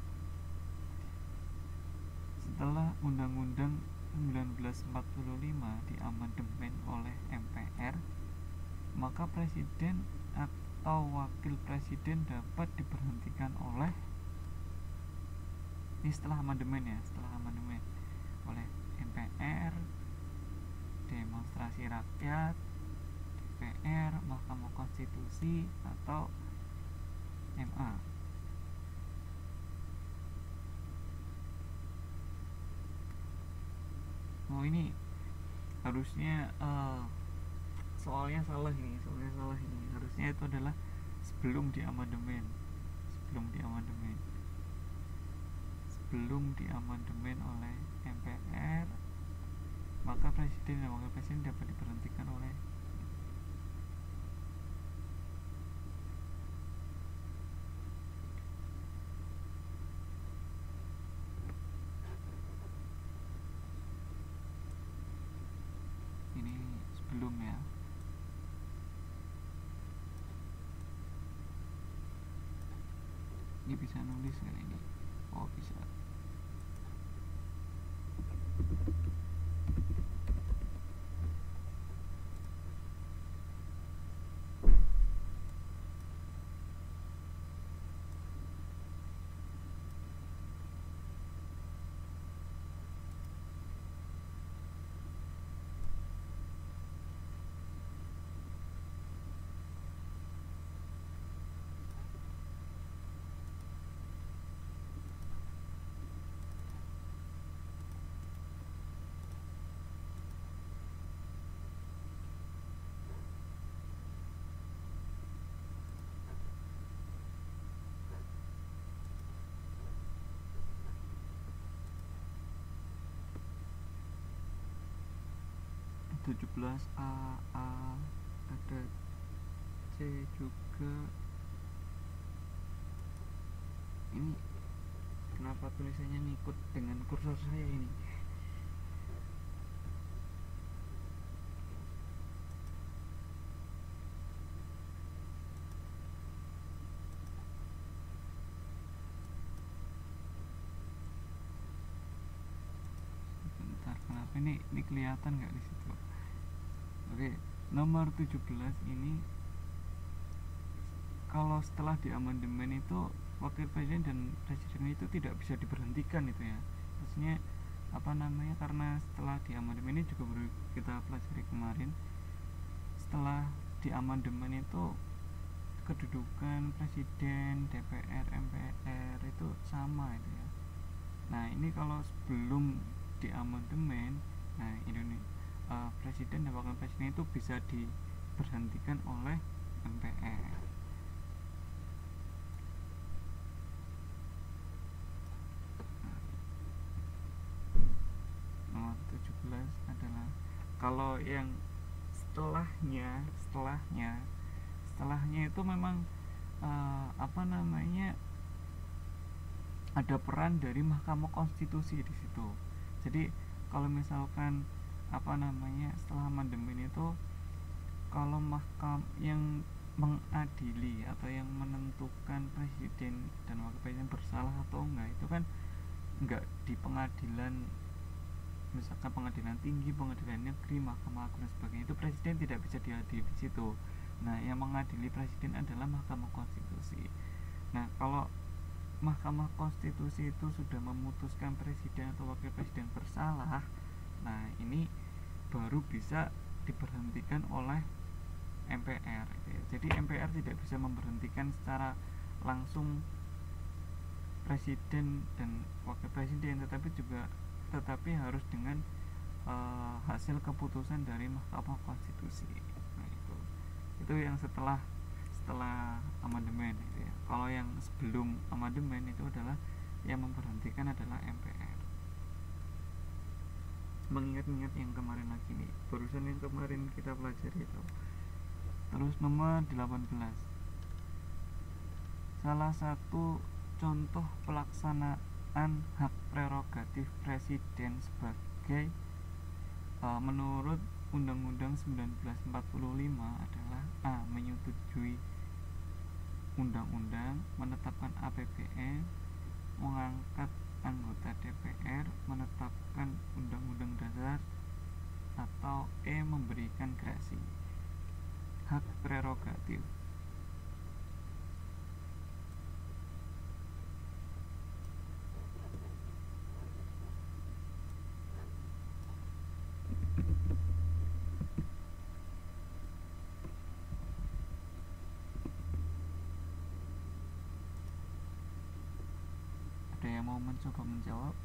Setelah Undang-Undang 1945 diamandemen oleh MPR, maka presiden atau wakil presiden dapat diberhentikan oleh, ini setelah amandemen ya, oleh MPR, demonstrasi rakyat, DPR, Mahkamah Konstitusi, atau MA. Ini harusnya soalnya salah ini. Harusnya itu adalah sebelum diamandemen oleh MPR, maka presiden dan wakil presiden dapat diberhentikan oleh ini sebelum ya. Ini bisa nulis kan ini? Oh, bisa. A 17A, ada C juga. Ini kenapa tulisannya ngikut dengan kursor saya ini? Sebentar, kenapa ini kelihatan nggak di situ? Oke, nomor 17 ini, kalau setelah diamandemen itu wakil presiden dan presiden itu tidak bisa diberhentikan itu ya. Maksudnya karena setelah diamandemen ini juga baru kita pelajari kemarin, setelah diamandemen itu kedudukan presiden, DPR, MPR itu sama itu ya. Nah, ini kalau sebelum diamandemen, nah presiden dan wakil presiden itu bisa diberhentikan oleh MPR. Nomor 17 adalah kalau yang setelahnya itu memang ada peran dari Mahkamah Konstitusi di situ. Jadi kalau misalkan setelah amandemen itu, kalau yang mengadili atau yang menentukan presiden dan wakil presiden bersalah atau enggak itu kan enggak di pengadilan, misalkan pengadilan tinggi, pengadilan negeri, Mahkamah Agung dan sebagainya, itu presiden tidak bisa diadili di situ. Nah, yang mengadili presiden adalah Mahkamah Konstitusi. Nah, kalau Mahkamah Konstitusi itu sudah memutuskan presiden atau wakil presiden bersalah, nah ini baru bisa diberhentikan oleh MPR. Jadi MPR tidak bisa memberhentikan secara langsung presiden dan wakil presiden, tetapi harus dengan hasil keputusan dari Mahkamah Konstitusi. Nah, itu yang setelah amandemen gitu ya. Kalau yang sebelum amandemen itu adalah yang memberhentikan adalah MPR. Mengingat-ingat yang kemarin lagi nih, barusan yang kemarin kita pelajari itu. Terus nomor 18, salah satu contoh pelaksanaan hak prerogatif presiden sebagai menurut Undang-Undang 1945 adalah A. Menyetujui undang-undang, menetapkan APBN, mengangkat anggota DPR, menetapkan undang-undang dasar, atau E. Memberikan gerasi. Hak prerogatif. Ada yang mau mencoba menjawab?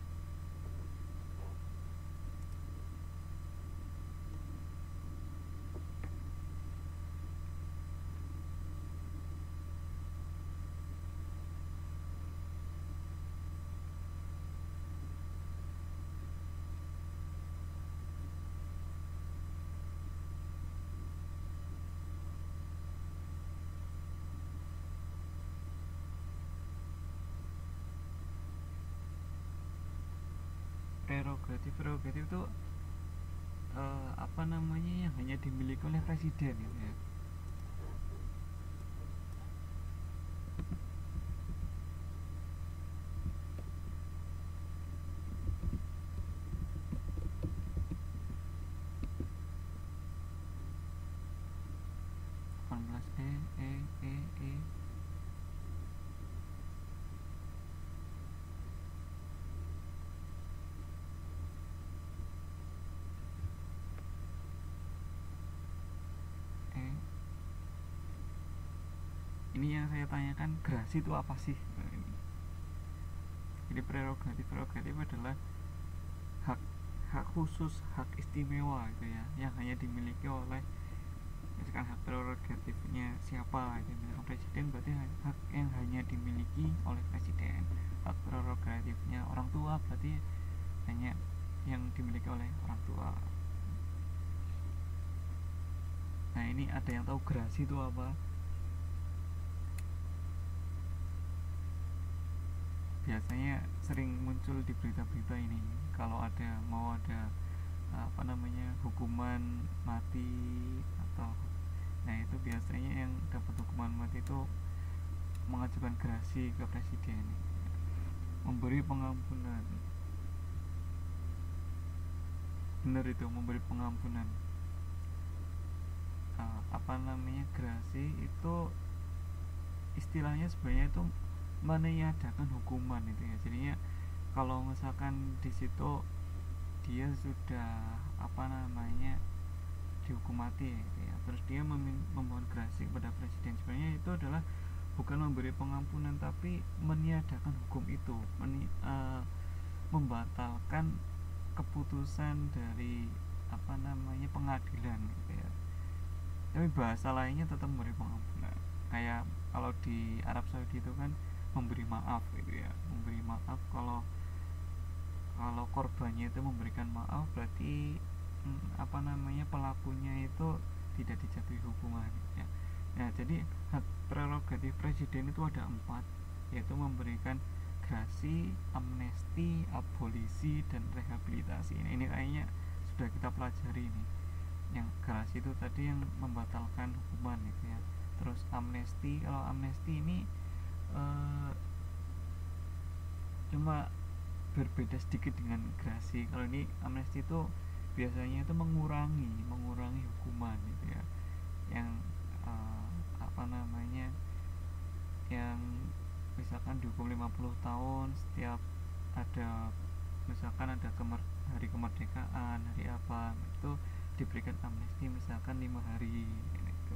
Prerogatif itu yang hanya dimiliki oleh presiden gitu ya. Ini yang saya tanyakan, gerasi itu apa sih? Nah, ini. Jadi prerogatif adalah hak khusus, hak istimewa gitu ya, yang hanya dimiliki oleh, misalkan hak prerogatifnya siapa gitu. Misalkan presiden, berarti hak yang hanya dimiliki oleh presiden. Hak prerogatifnya orang tua, berarti hanya yang dimiliki oleh orang tua. Nah, ini ada yang tahu gerasi itu apa? Biasanya sering muncul di berita-berita ini, kalau mau ada hukuman mati atau, nah itu biasanya yang dapat hukuman mati itu mengajukan gerasi ke presiden, memberi pengampunan. Benar itu, memberi pengampunan. Gerasi itu istilahnya sebenarnya itu meniadakan hukuman itu ya. Jadinya kalau misalkan di situ dia sudah dihukum mati gitu ya, terus dia memohon gerasi kepada presiden, sebenarnya itu adalah bukan memberi pengampunan tapi meniadakan hukum itu, membatalkan keputusan dari pengadilan gitu ya. Tapi bahasa lainnya tetap memberi pengampunan. Kayak kalau di Arab Saudi itu kan memberi maaf gitu ya, memberi maaf. Kalau korbannya itu memberikan maaf, berarti pelakunya itu tidak dijatuhi hukuman ya. Nah, jadi hak prerogatif presiden itu ada 4, yaitu memberikan grasi, amnesti, abolisi, dan rehabilitasi. Ini kayaknya sudah kita pelajari ini. Yang grasi itu tadi yang membatalkan hukuman gitu ya. Terus amnesti, kalau amnesti ini cuma berbeda sedikit dengan grasi. Kalau ini amnesti itu biasanya itu mengurangi hukuman gitu ya, yang yang misalkan dihukum 50 tahun setiap ada, misalkan ada hari kemerdekaan, hari apa, itu diberikan amnesti misalkan 5 hari gitu.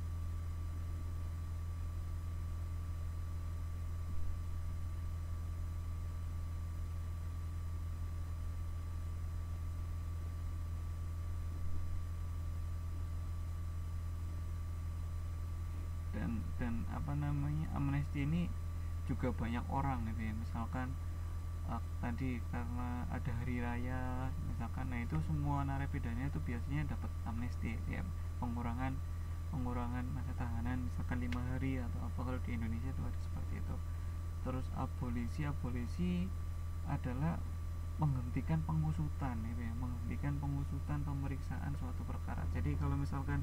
Dan amnesti ini juga banyak orang gitu ya, misalkan tadi karena ada hari raya misalkan, nah itu semua narapidana itu biasanya dapat amnesti ya, pengurangan masa tahanan misalkan 5 hari atau apa, kalau di Indonesia itu ada seperti itu. Terus abolisi adalah menghentikan pengusutan gitu ya, menghentikan pengusutan pemeriksaan suatu perkara. Jadi kalau misalkan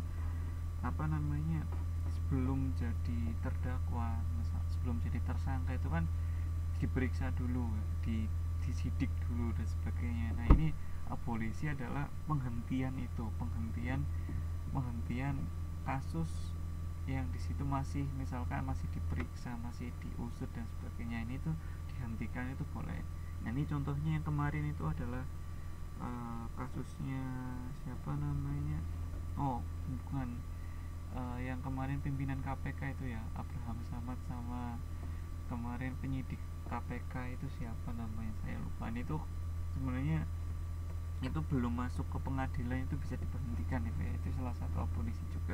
sebelum jadi terdakwa, sebelum jadi tersangka itu kan diperiksa dulu, disidik dulu dan sebagainya. Nah, ini abolisi adalah penghentian kasus yang di situ masih misalkan masih diperiksa, masih diusut dan sebagainya. Ini tuh dihentikan, itu boleh. Nah, ini contohnya yang kemarin itu adalah kasusnya siapa namanya? Oh, bukan. Yang kemarin pimpinan KPK itu ya, Abraham Samad, sama kemarin penyidik KPK itu siapa namanya, saya lupa. Ini tuh sebenarnya itu belum masuk ke pengadilan, itu bisa diberhentikan itu ya. Itu salah satu abolisi juga.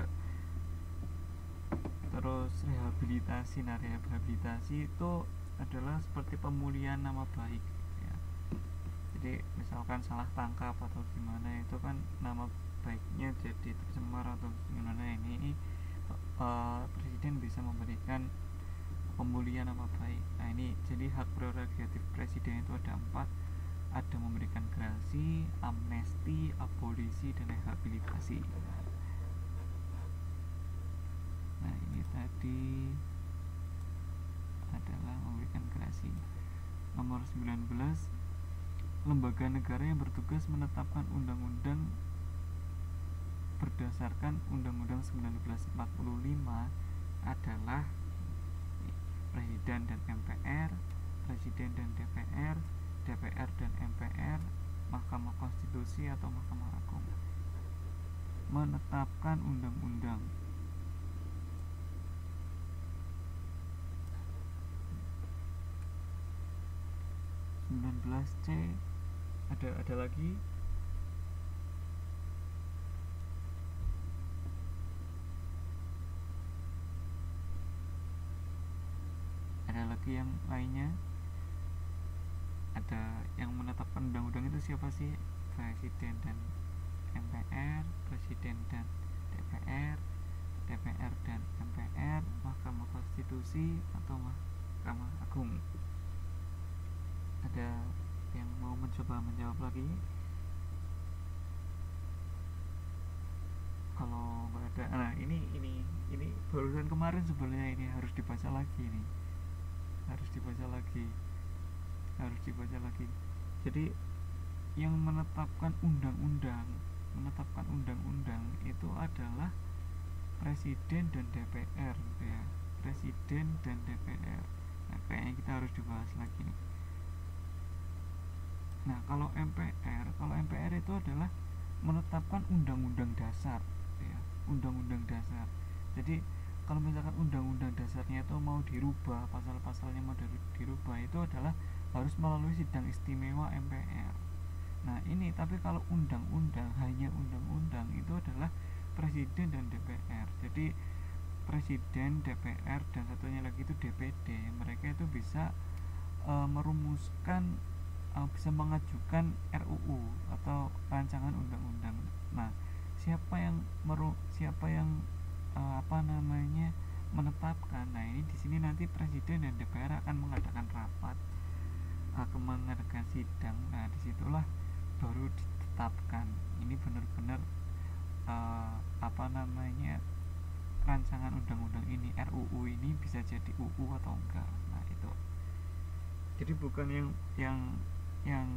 Terus rehabilitasi. Nah, rehabilitasi itu adalah seperti pemulihan nama baik ya. Jadi misalkan salah tangkap atau gimana, itu kan nama baiknya jadi tercemar atau gimana, ini presiden bisa memberikan pemulihan nama baik. Nah, ini jadi hak prerogatif presiden itu ada 4, ada memberikan grasi, amnesti, abolisi, dan rehabilitasi. Nah, ini tadi adalah memberikan grasi. Nomor 19, lembaga negara yang bertugas menetapkan undang-undang berdasarkan Undang-Undang 1945 adalah Presiden dan MPR, Presiden dan DPR, DPR dan MPR, Mahkamah Konstitusi atau Mahkamah Agung. Menetapkan undang-undang. C ada lagi. Yang lainnya, ada yang menetapkan undang-undang itu siapa sih? Presiden dan MPR, Presiden dan DPR, DPR dan MPR, Mahkamah Konstitusi atau Mahkamah Agung. Ada yang mau mencoba menjawab lagi? Kalau nggak ada, nah ini barusan kemarin sebenarnya, ini harus dibaca lagi nih. Harus dibaca lagi. Jadi yang menetapkan undang-undang itu adalah Presiden dan DPR gitu ya. Presiden dan DPR. Nah, kayaknya kita harus dibahas lagi nih. Nah, kalau MPR itu adalah menetapkan undang-undang dasar ya, undang-undang dasar. Jadi kalau misalkan undang-undang dasarnya itu mau dirubah, pasal-pasalnya mau dirubah, itu adalah harus melalui sidang istimewa MPR. Nah, ini tapi kalau hanya undang-undang itu adalah Presiden dan DPR. Jadi Presiden, DPR, dan satunya lagi itu DPD, mereka itu bisa merumuskan, bisa mengajukan RUU atau rancangan undang-undang. Nah, siapa yang menetapkan. Nah, ini di sini nanti presiden dan DPR akan mengadakan rapat, mengadakan sidang. Nah, disitulah baru ditetapkan ini benar-benar rancangan undang-undang ini, RUU ini bisa jadi UU atau enggak. Nah, itu jadi bukan yang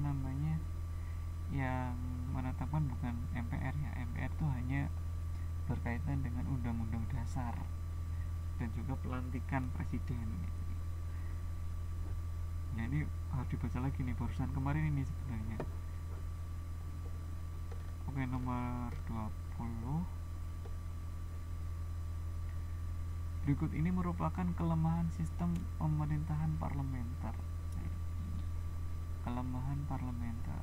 menetapkan bukan MPR ya. MPR itu hanya berkaitan dengan undang-undang dasar dan juga pelantikan presiden. Nah, ini harus dibaca lagi nih, barusan kemarin ini sebenarnya. Oke, nomor 20. Berikut ini merupakan kelemahan sistem pemerintahan parlementer. Kelemahan parlementer.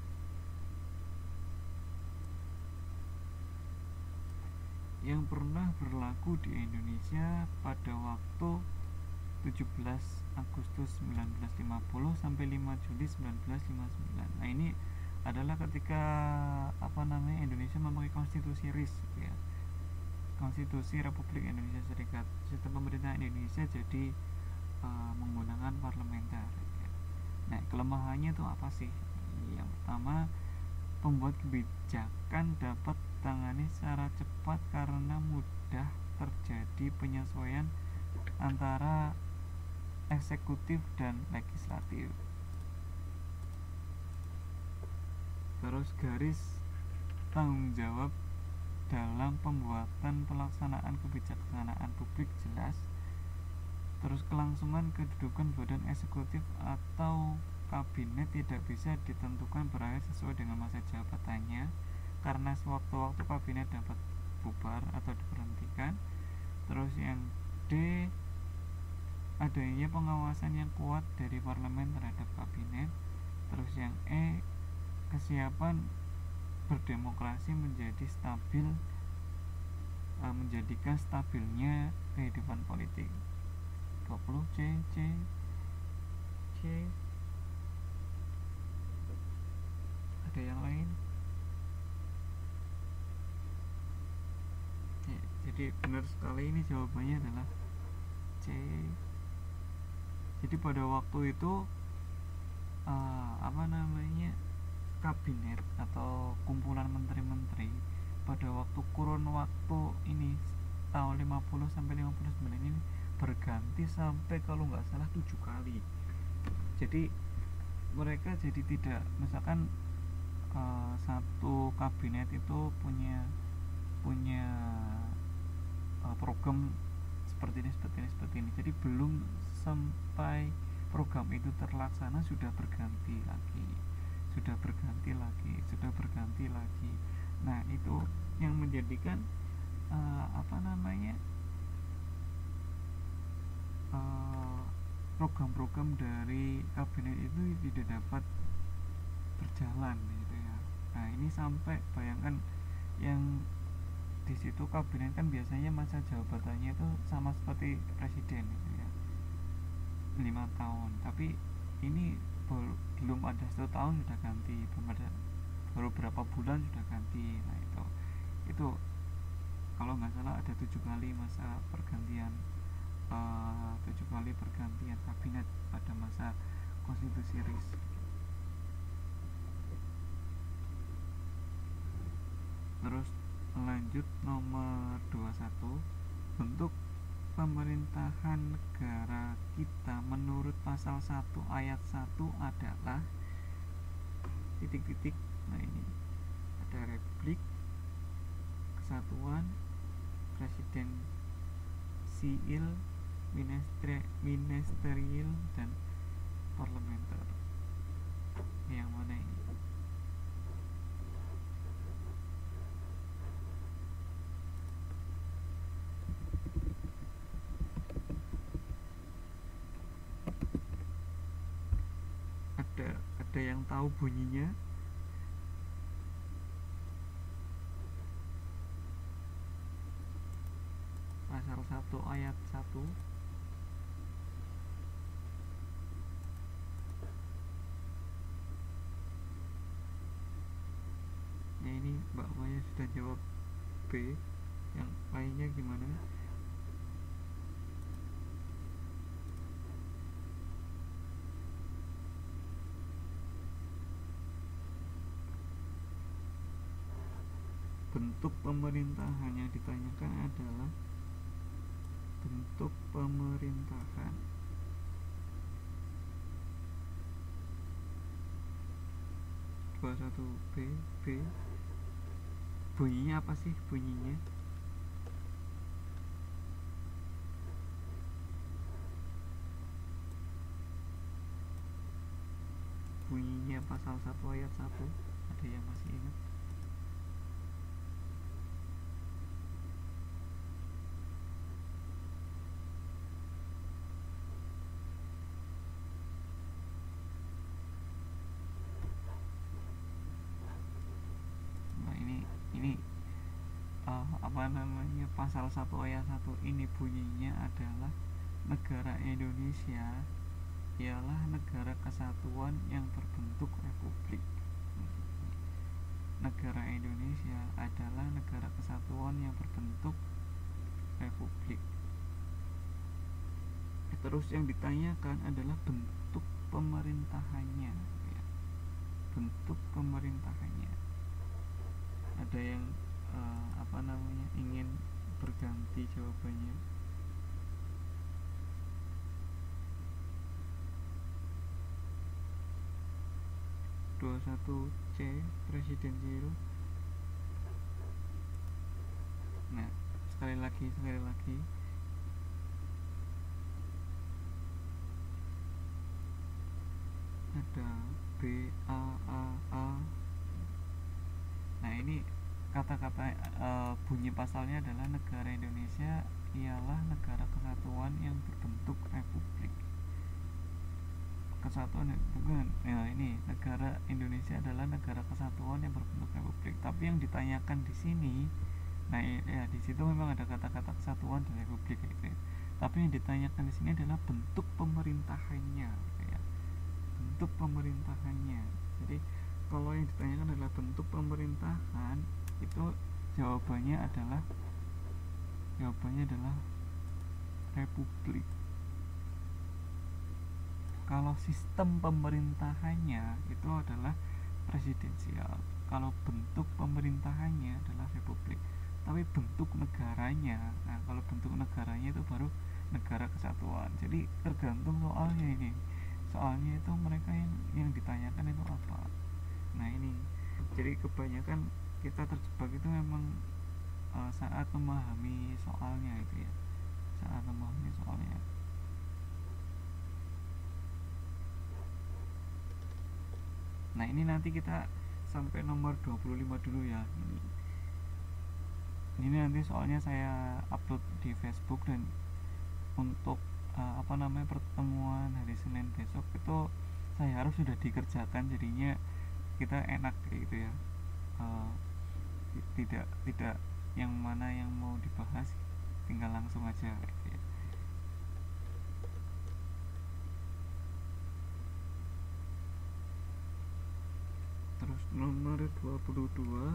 Yang pernah berlaku di Indonesia pada waktu 17 Agustus 1950 sampai 5 Juli 1959. Nah, ini adalah ketika Indonesia memakai konstitusi RIS ya. Konstitusi Republik Indonesia Serikat. Sistem pemerintahan Indonesia jadi menggunakan parlementer. Nah, kelemahannya itu apa sih? Yang pertama, pembuat kebijakan dapat ditangani secara cepat karena mudah terjadi penyesuaian antara eksekutif dan legislatif. Terus garis tanggung jawab dalam pembuatan pelaksanaan kebijaksanaan publik jelas. Terus kelangsungan kedudukan badan eksekutif atau kabinet tidak bisa ditentukan berakhir sesuai dengan masa jabatannya, karena sewaktu-waktu kabinet dapat bubar atau diberhentikan. Terus yang D, adanya pengawasan yang kuat dari parlemen terhadap kabinet. Terus yang E, kesiapan berdemokrasi menjadikan stabilnya kehidupan politik. 20 C. Ada yang lain? Ya, jadi benar sekali, ini jawabannya adalah C. Jadi pada waktu itu kabinet atau kumpulan menteri-menteri pada waktu kurun waktu ini tahun 50 sampai 59 ini berganti sampai kalau nggak salah 7 kali. Jadi mereka jadi tidak, misalkan satu kabinet itu punya program seperti ini. Jadi belum sampai program itu terlaksana sudah berganti lagi. Nah, itu yang menjadikan program-program dari kabinet itu tidak dapat berjalan gitu ya. Nah, ini sampai bayangkan yang di situ kabinet kan biasanya masa jabatannya itu sama seperti presiden gitu ya, 5 tahun, tapi ini belum ada 1 tahun sudah ganti, baru berapa bulan sudah ganti. Nah, itu kalau nggak salah ada 7 kali masa pergantian 7 kali pergantian kabinet pada masa konstitusi RIS. Terus lanjut nomor 21, bentuk pemerintahan negara kita menurut pasal 1 ayat 1 adalah titik-titik. Nah, ini ada republik, kesatuan, presidensial, ministerial, dan parlementer. Yang mana ini? Ada yang tahu bunyinya? Pasal 1 ayat 1. Ya, ini Mbak Maya sudah jawab B, yang lainnya gimana? Bentuk pemerintahan yang ditanyakan adalah bentuk pemerintahan. 21B. Bunyinya apa sih bunyinya? Bunyinya pasal 1 ayat 1. Ada yang masih ingat? Nah, ini apa namanya, pasal 1 ayat 1 ini bunyinya adalah negara Indonesia ialah negara kesatuan yang berbentuk republik. Negara Indonesia adalah negara kesatuan yang berbentuk republik. Terus yang ditanyakan adalah bentuk pemerintahannya, ya. Bentuk pemerintahannya. Ada yang ingin berganti jawabannya? C presidensial. Nah, sekali lagi ada B, A. Nah, ini kata-kata bunyi pasalnya adalah negara Indonesia ialah negara kesatuan yang berbentuk republik. Kesatuan bukan ya, ini negara Indonesia adalah negara kesatuan yang berbentuk republik. Tapi yang ditanyakan di sini, nah ya di situ memang ada kata-kata kesatuan dan republik gitu ya. Tapi yang ditanyakan di sini adalah bentuk pemerintahannya gitu ya. Bentuk pemerintahannya. Jadi kalau yang ditanyakan adalah bentuk pemerintahan, itu jawabannya adalah republik. Kalau sistem pemerintahannya itu adalah presidensial. Kalau bentuk pemerintahannya adalah republik. Tapi bentuk negaranya, nah kalau bentuk negaranya itu baru negara kesatuan. Jadi tergantung soalnya ini. Soalnya itu mereka yang ditanyakan itu apa. Nah ini, jadi kebanyakan kita terjebak itu memang saat memahami soalnya itu ya. Saat memahami soalnya. Nah ini nanti kita sampai nomor 25 dulu ya. Ini nanti soalnya saya upload di Facebook, dan untuk pertemuan hari Senin besok itu saya harus sudah dikerjakan, jadinya kita enak gitu ya. Tidak yang mana yang mau dibahas tinggal langsung aja gitu ya. Terus nomor 22,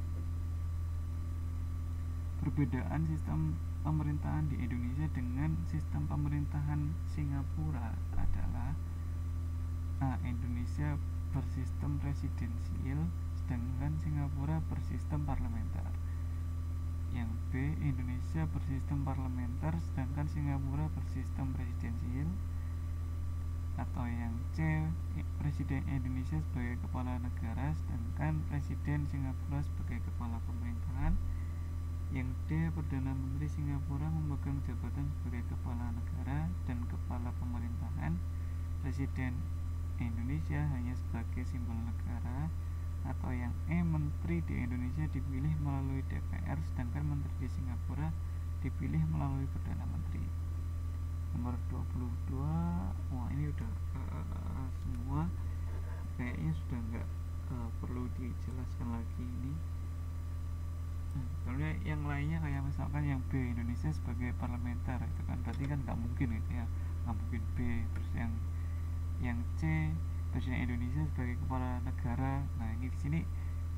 perbedaan sistem pemerintahan di Indonesia dengan sistem pemerintahan Singapura adalah A. Indonesia bersistem presidensial sedangkan Singapura bersistem parlementer. Yang B. Indonesia bersistem parlementer sedangkan Singapura bersistem presidensial. Atau yang C. Presiden Indonesia sebagai kepala negara sedangkan Presiden Singapura sebagai kepala pemerintahan. Yang D. Perdana Menteri Singapura memegang jabatan sebagai kepala negara dan kepala pemerintahan. Presiden Indonesia hanya sebagai simbol negara. Atau yang E. Menteri di Indonesia dipilih melalui DPR sedangkan menteri di Singapura dipilih melalui Perdana Menteri. Nomor 22, wah ini udah semua, kayaknya sudah nggak perlu dijelaskan lagi ini. Soalnya yang lainnya kayak misalkan yang B, Indonesia sebagai parlementer, itu kan berarti kan nggak mungkin gitu ya, nggak mungkin B. Terus yang C, Presiden Indonesia sebagai kepala negara. Nah ini di sini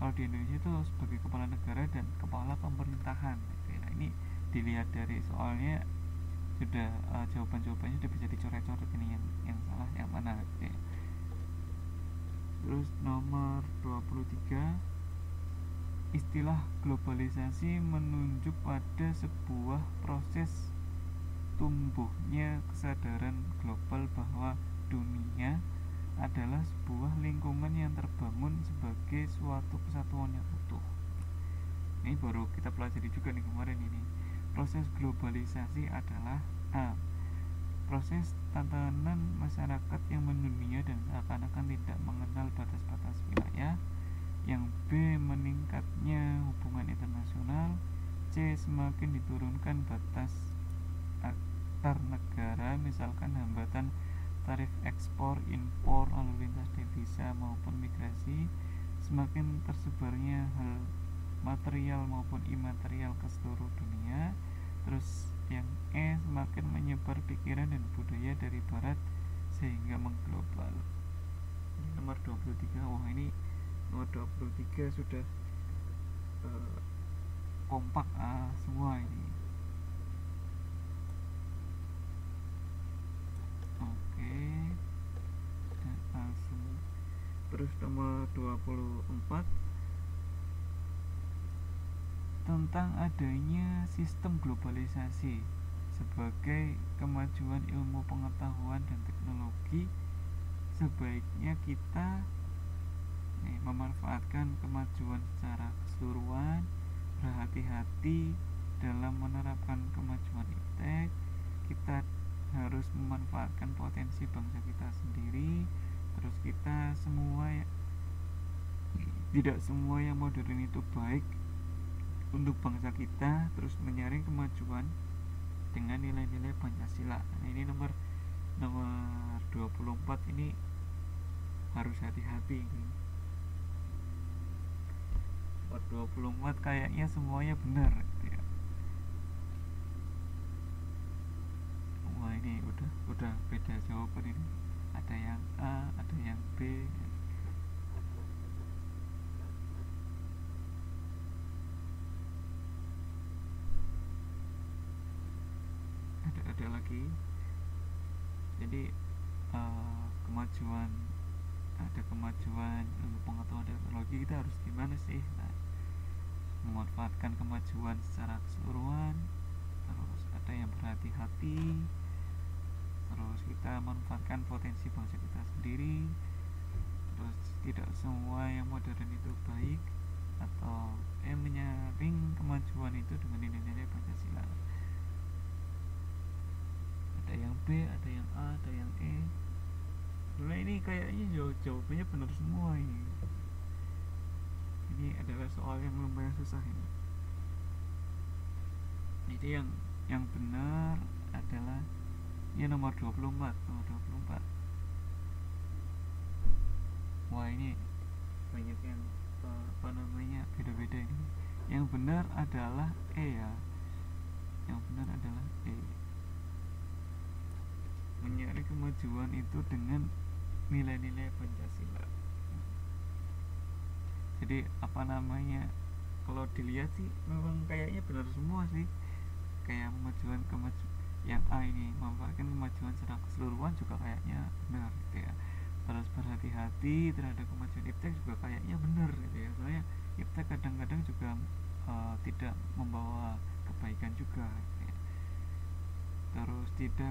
kalau di Indonesia itu sebagai kepala negara dan kepala pemerintahan gitu ya. Ini dilihat dari soalnya sudah jawaban-jawabannya sudah bisa dicoret-coret, ini yang salah yang mana gitu ya. Terus nomor 23, istilah globalisasi menunjuk pada sebuah proses tumbuhnya kesadaran global bahwa dunia adalah sebuah lingkungan yang terbangun sebagai suatu kesatuan yang utuh. Ini baru kita pelajari juga nih kemarin ini. Proses globalisasi adalah A. Proses tatanan masyarakat yang mendunia dan seakan-akan tidak mengenal batas-batas wilayah. Yang B. Meningkatnya hubungan internasional. C. Semakin diturunkan batas antar negara, misalkan hambatan tarif ekspor, impor, lalu lintas devisa maupun migrasi. Semakin tersebarnya hal material maupun imaterial ke seluruh dunia. Terus yang E, semakin menyebar pikiran dan budaya dari barat sehingga mengglobal. Ini nomor 23. Wah, ini nomor 23 sudah kompak semua ini. Oke, dan langsung. Terus nomor 24, tentang adanya sistem globalisasi sebagai kemajuan ilmu pengetahuan dan teknologi. Sebaiknya kita memanfaatkan kemajuan secara keseluruhan, berhati-hati dalam menerapkan kemajuan iptek. Kita harus memanfaatkan potensi bangsa kita sendiri. Terus kita tidak semua yang modern itu baik untuk bangsa kita. Terus menyaring kemajuan dengan nilai-nilai Pancasila. Nah, ini nomor 24 ini harus hati-hati ini. Nomor 24 kayaknya semuanya benar gitu ya. Wah, ini udah beda jawaban ini. Ada yang A, ada yang B. Ada lagi. Jadi ada kemajuan ilmu pengetahuan dan teknologi, kita harus gimana sih? Nah, memanfaatkan kemajuan secara keseluruhan. Terus ada yang berhati-hati. Terus kita manfaatkan potensi bangsa kita sendiri. Terus tidak semua yang modern itu baik, atau menyaring kemajuan itu dengan nilai-nilai Pancasila. Ada yang B, ada yang A, ada yang E. Sebenarnya ini kayaknya jawabannya benar semua ini. Ini adalah soal yang lumayan susah ini. Jadi yang benar adalah ya nomor 24. Wah, ini banyak yang beda-beda ini. Yang benar adalah E ya. Yang benar adalah E. Menyaring kemajuan itu dengan nilai-nilai Pancasila. Jadi kalau dilihat sih memang kayaknya benar semua sih. Kayak yang A ini memanfaatkan kemajuan secara keseluruhan juga kayaknya benar gitu ya. Terus berhati-hati terhadap kemajuan iptek juga kayaknya benar gitu ya. Soalnya iptek kadang-kadang juga tidak membawa kebaikan juga gitu ya. Terus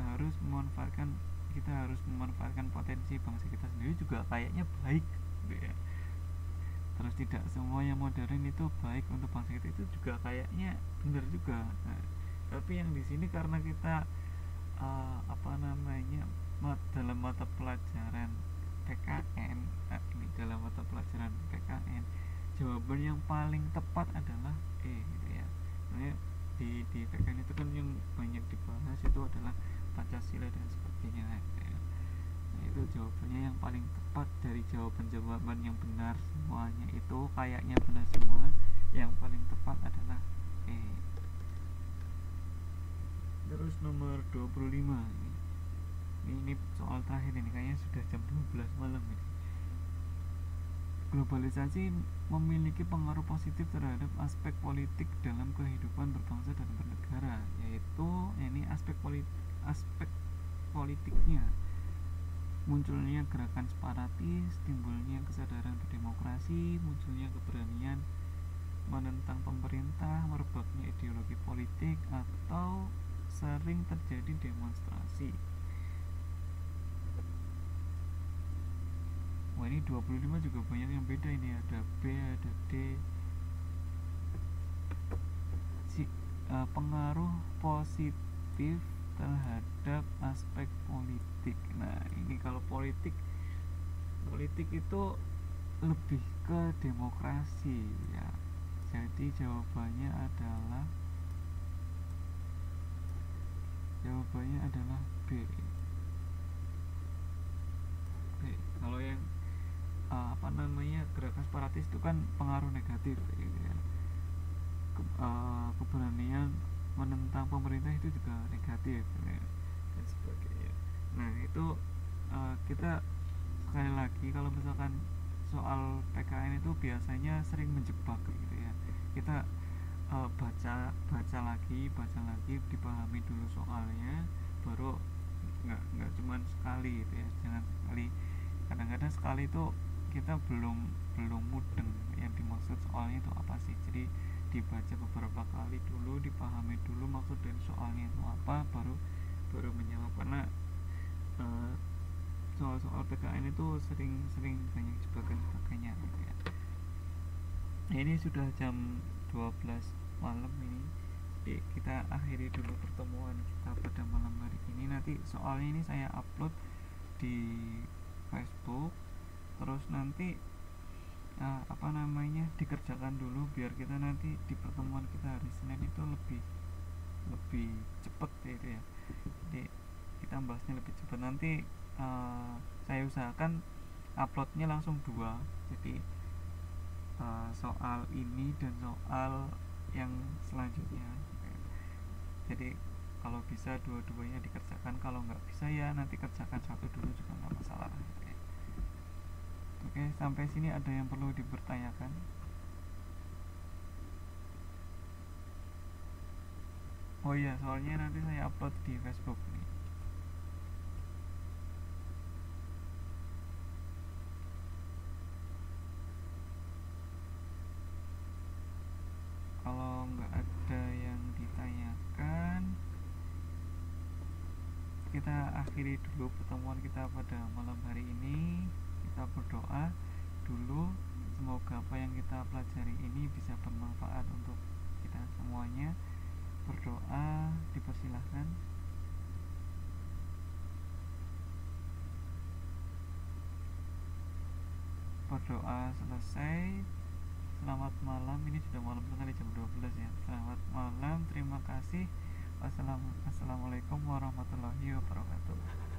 kita harus memanfaatkan potensi bangsa kita sendiri juga kayaknya baik gitu ya. Terus tidak semua yang modern itu baik untuk bangsa kita, itu juga kayaknya benar juga. Nah, tapi yang di sini karena kita dalam mata pelajaran PKN, dalam mata pelajaran PKN, jawaban yang paling tepat adalah E gitu ya. Sebenarnya di PKN itu kan yang banyak dibahas itu adalah Pancasila dan sebagainya gitu ya. Nah, itu jawabannya yang paling tepat dari jawaban-jawaban yang benar semuanya itu kayaknya benar semua. Yang paling tepat adalah E. Terus nomor 25 ini soal terakhir ini, kayaknya sudah jam 12 malam ini. globalisasi memiliki pengaruh positif terhadap aspek politik dalam kehidupan berbangsa dan bernegara, yaitu ini aspek politiknya, munculnya gerakan separatis, timbulnya kesadaran berdemokrasi, munculnya keberanian menentang pemerintah, merebaknya ideologi politik, atau sering terjadi demonstrasi. Wah, ini 25 juga banyak yang beda, ini ada B, ada D. Pengaruh positif terhadap aspek politik. Nah, ini kalau politik itu lebih ke demokrasi ya. Jadi jawabannya adalah B. Kalau yang gerakan separatis itu kan pengaruh negatif gitu ya. Keberanian menentang pemerintah itu juga negatif ya, dan sebagainya. Nah itu kita sekali lagi kalau misalkan soal PKN itu biasanya sering menjebak gitu ya. Kita baca lagi, dipahami dulu soalnya, baru nggak cuma sekali gitu ya, jangan sekali. Kadang-kadang sekali itu kita belum mudeng yang dimaksud soalnya itu apa sih. Jadi dibaca beberapa kali dulu, dipahami dulu maksud dari soalnya itu apa, baru menjawab. Karena soal-soal PKN itu sering banyak jebakan-jebakannya gitu ya. Nah, ini sudah jam 12 malam ini, jadi kita akhiri dulu pertemuan kita pada malam hari ini. Nanti soalnya ini saya upload di Facebook, terus nanti dikerjakan dulu biar kita nanti di pertemuan kita hari Senin itu lebih cepet gitu ya. Jadi kita bahasnya lebih cepat. Nanti saya usahakan uploadnya langsung 2, jadi soal ini dan soal yang selanjutnya. Jadi kalau bisa dua-duanya dikerjakan, kalau nggak bisa ya nanti kerjakan satu dulu juga nggak masalah. Oke, sampai sini ada yang perlu dipertanyakan? Oh iya, soalnya nanti saya upload di Facebook nih. Kalau nggak ada yang ditanyakan, kita akhiri dulu pertemuan kita pada malam hari ini. Kita berdoa dulu, semoga apa yang kita pelajari ini bisa bermanfaat untuk kita semuanya. Berdoa, dipersilahkan. Berdoa selesai. Selamat malam, ini sudah malam sekali, jam 12 ya. Selamat malam, terima kasih. Wassalamualaikum warahmatullahi wabarakatuh.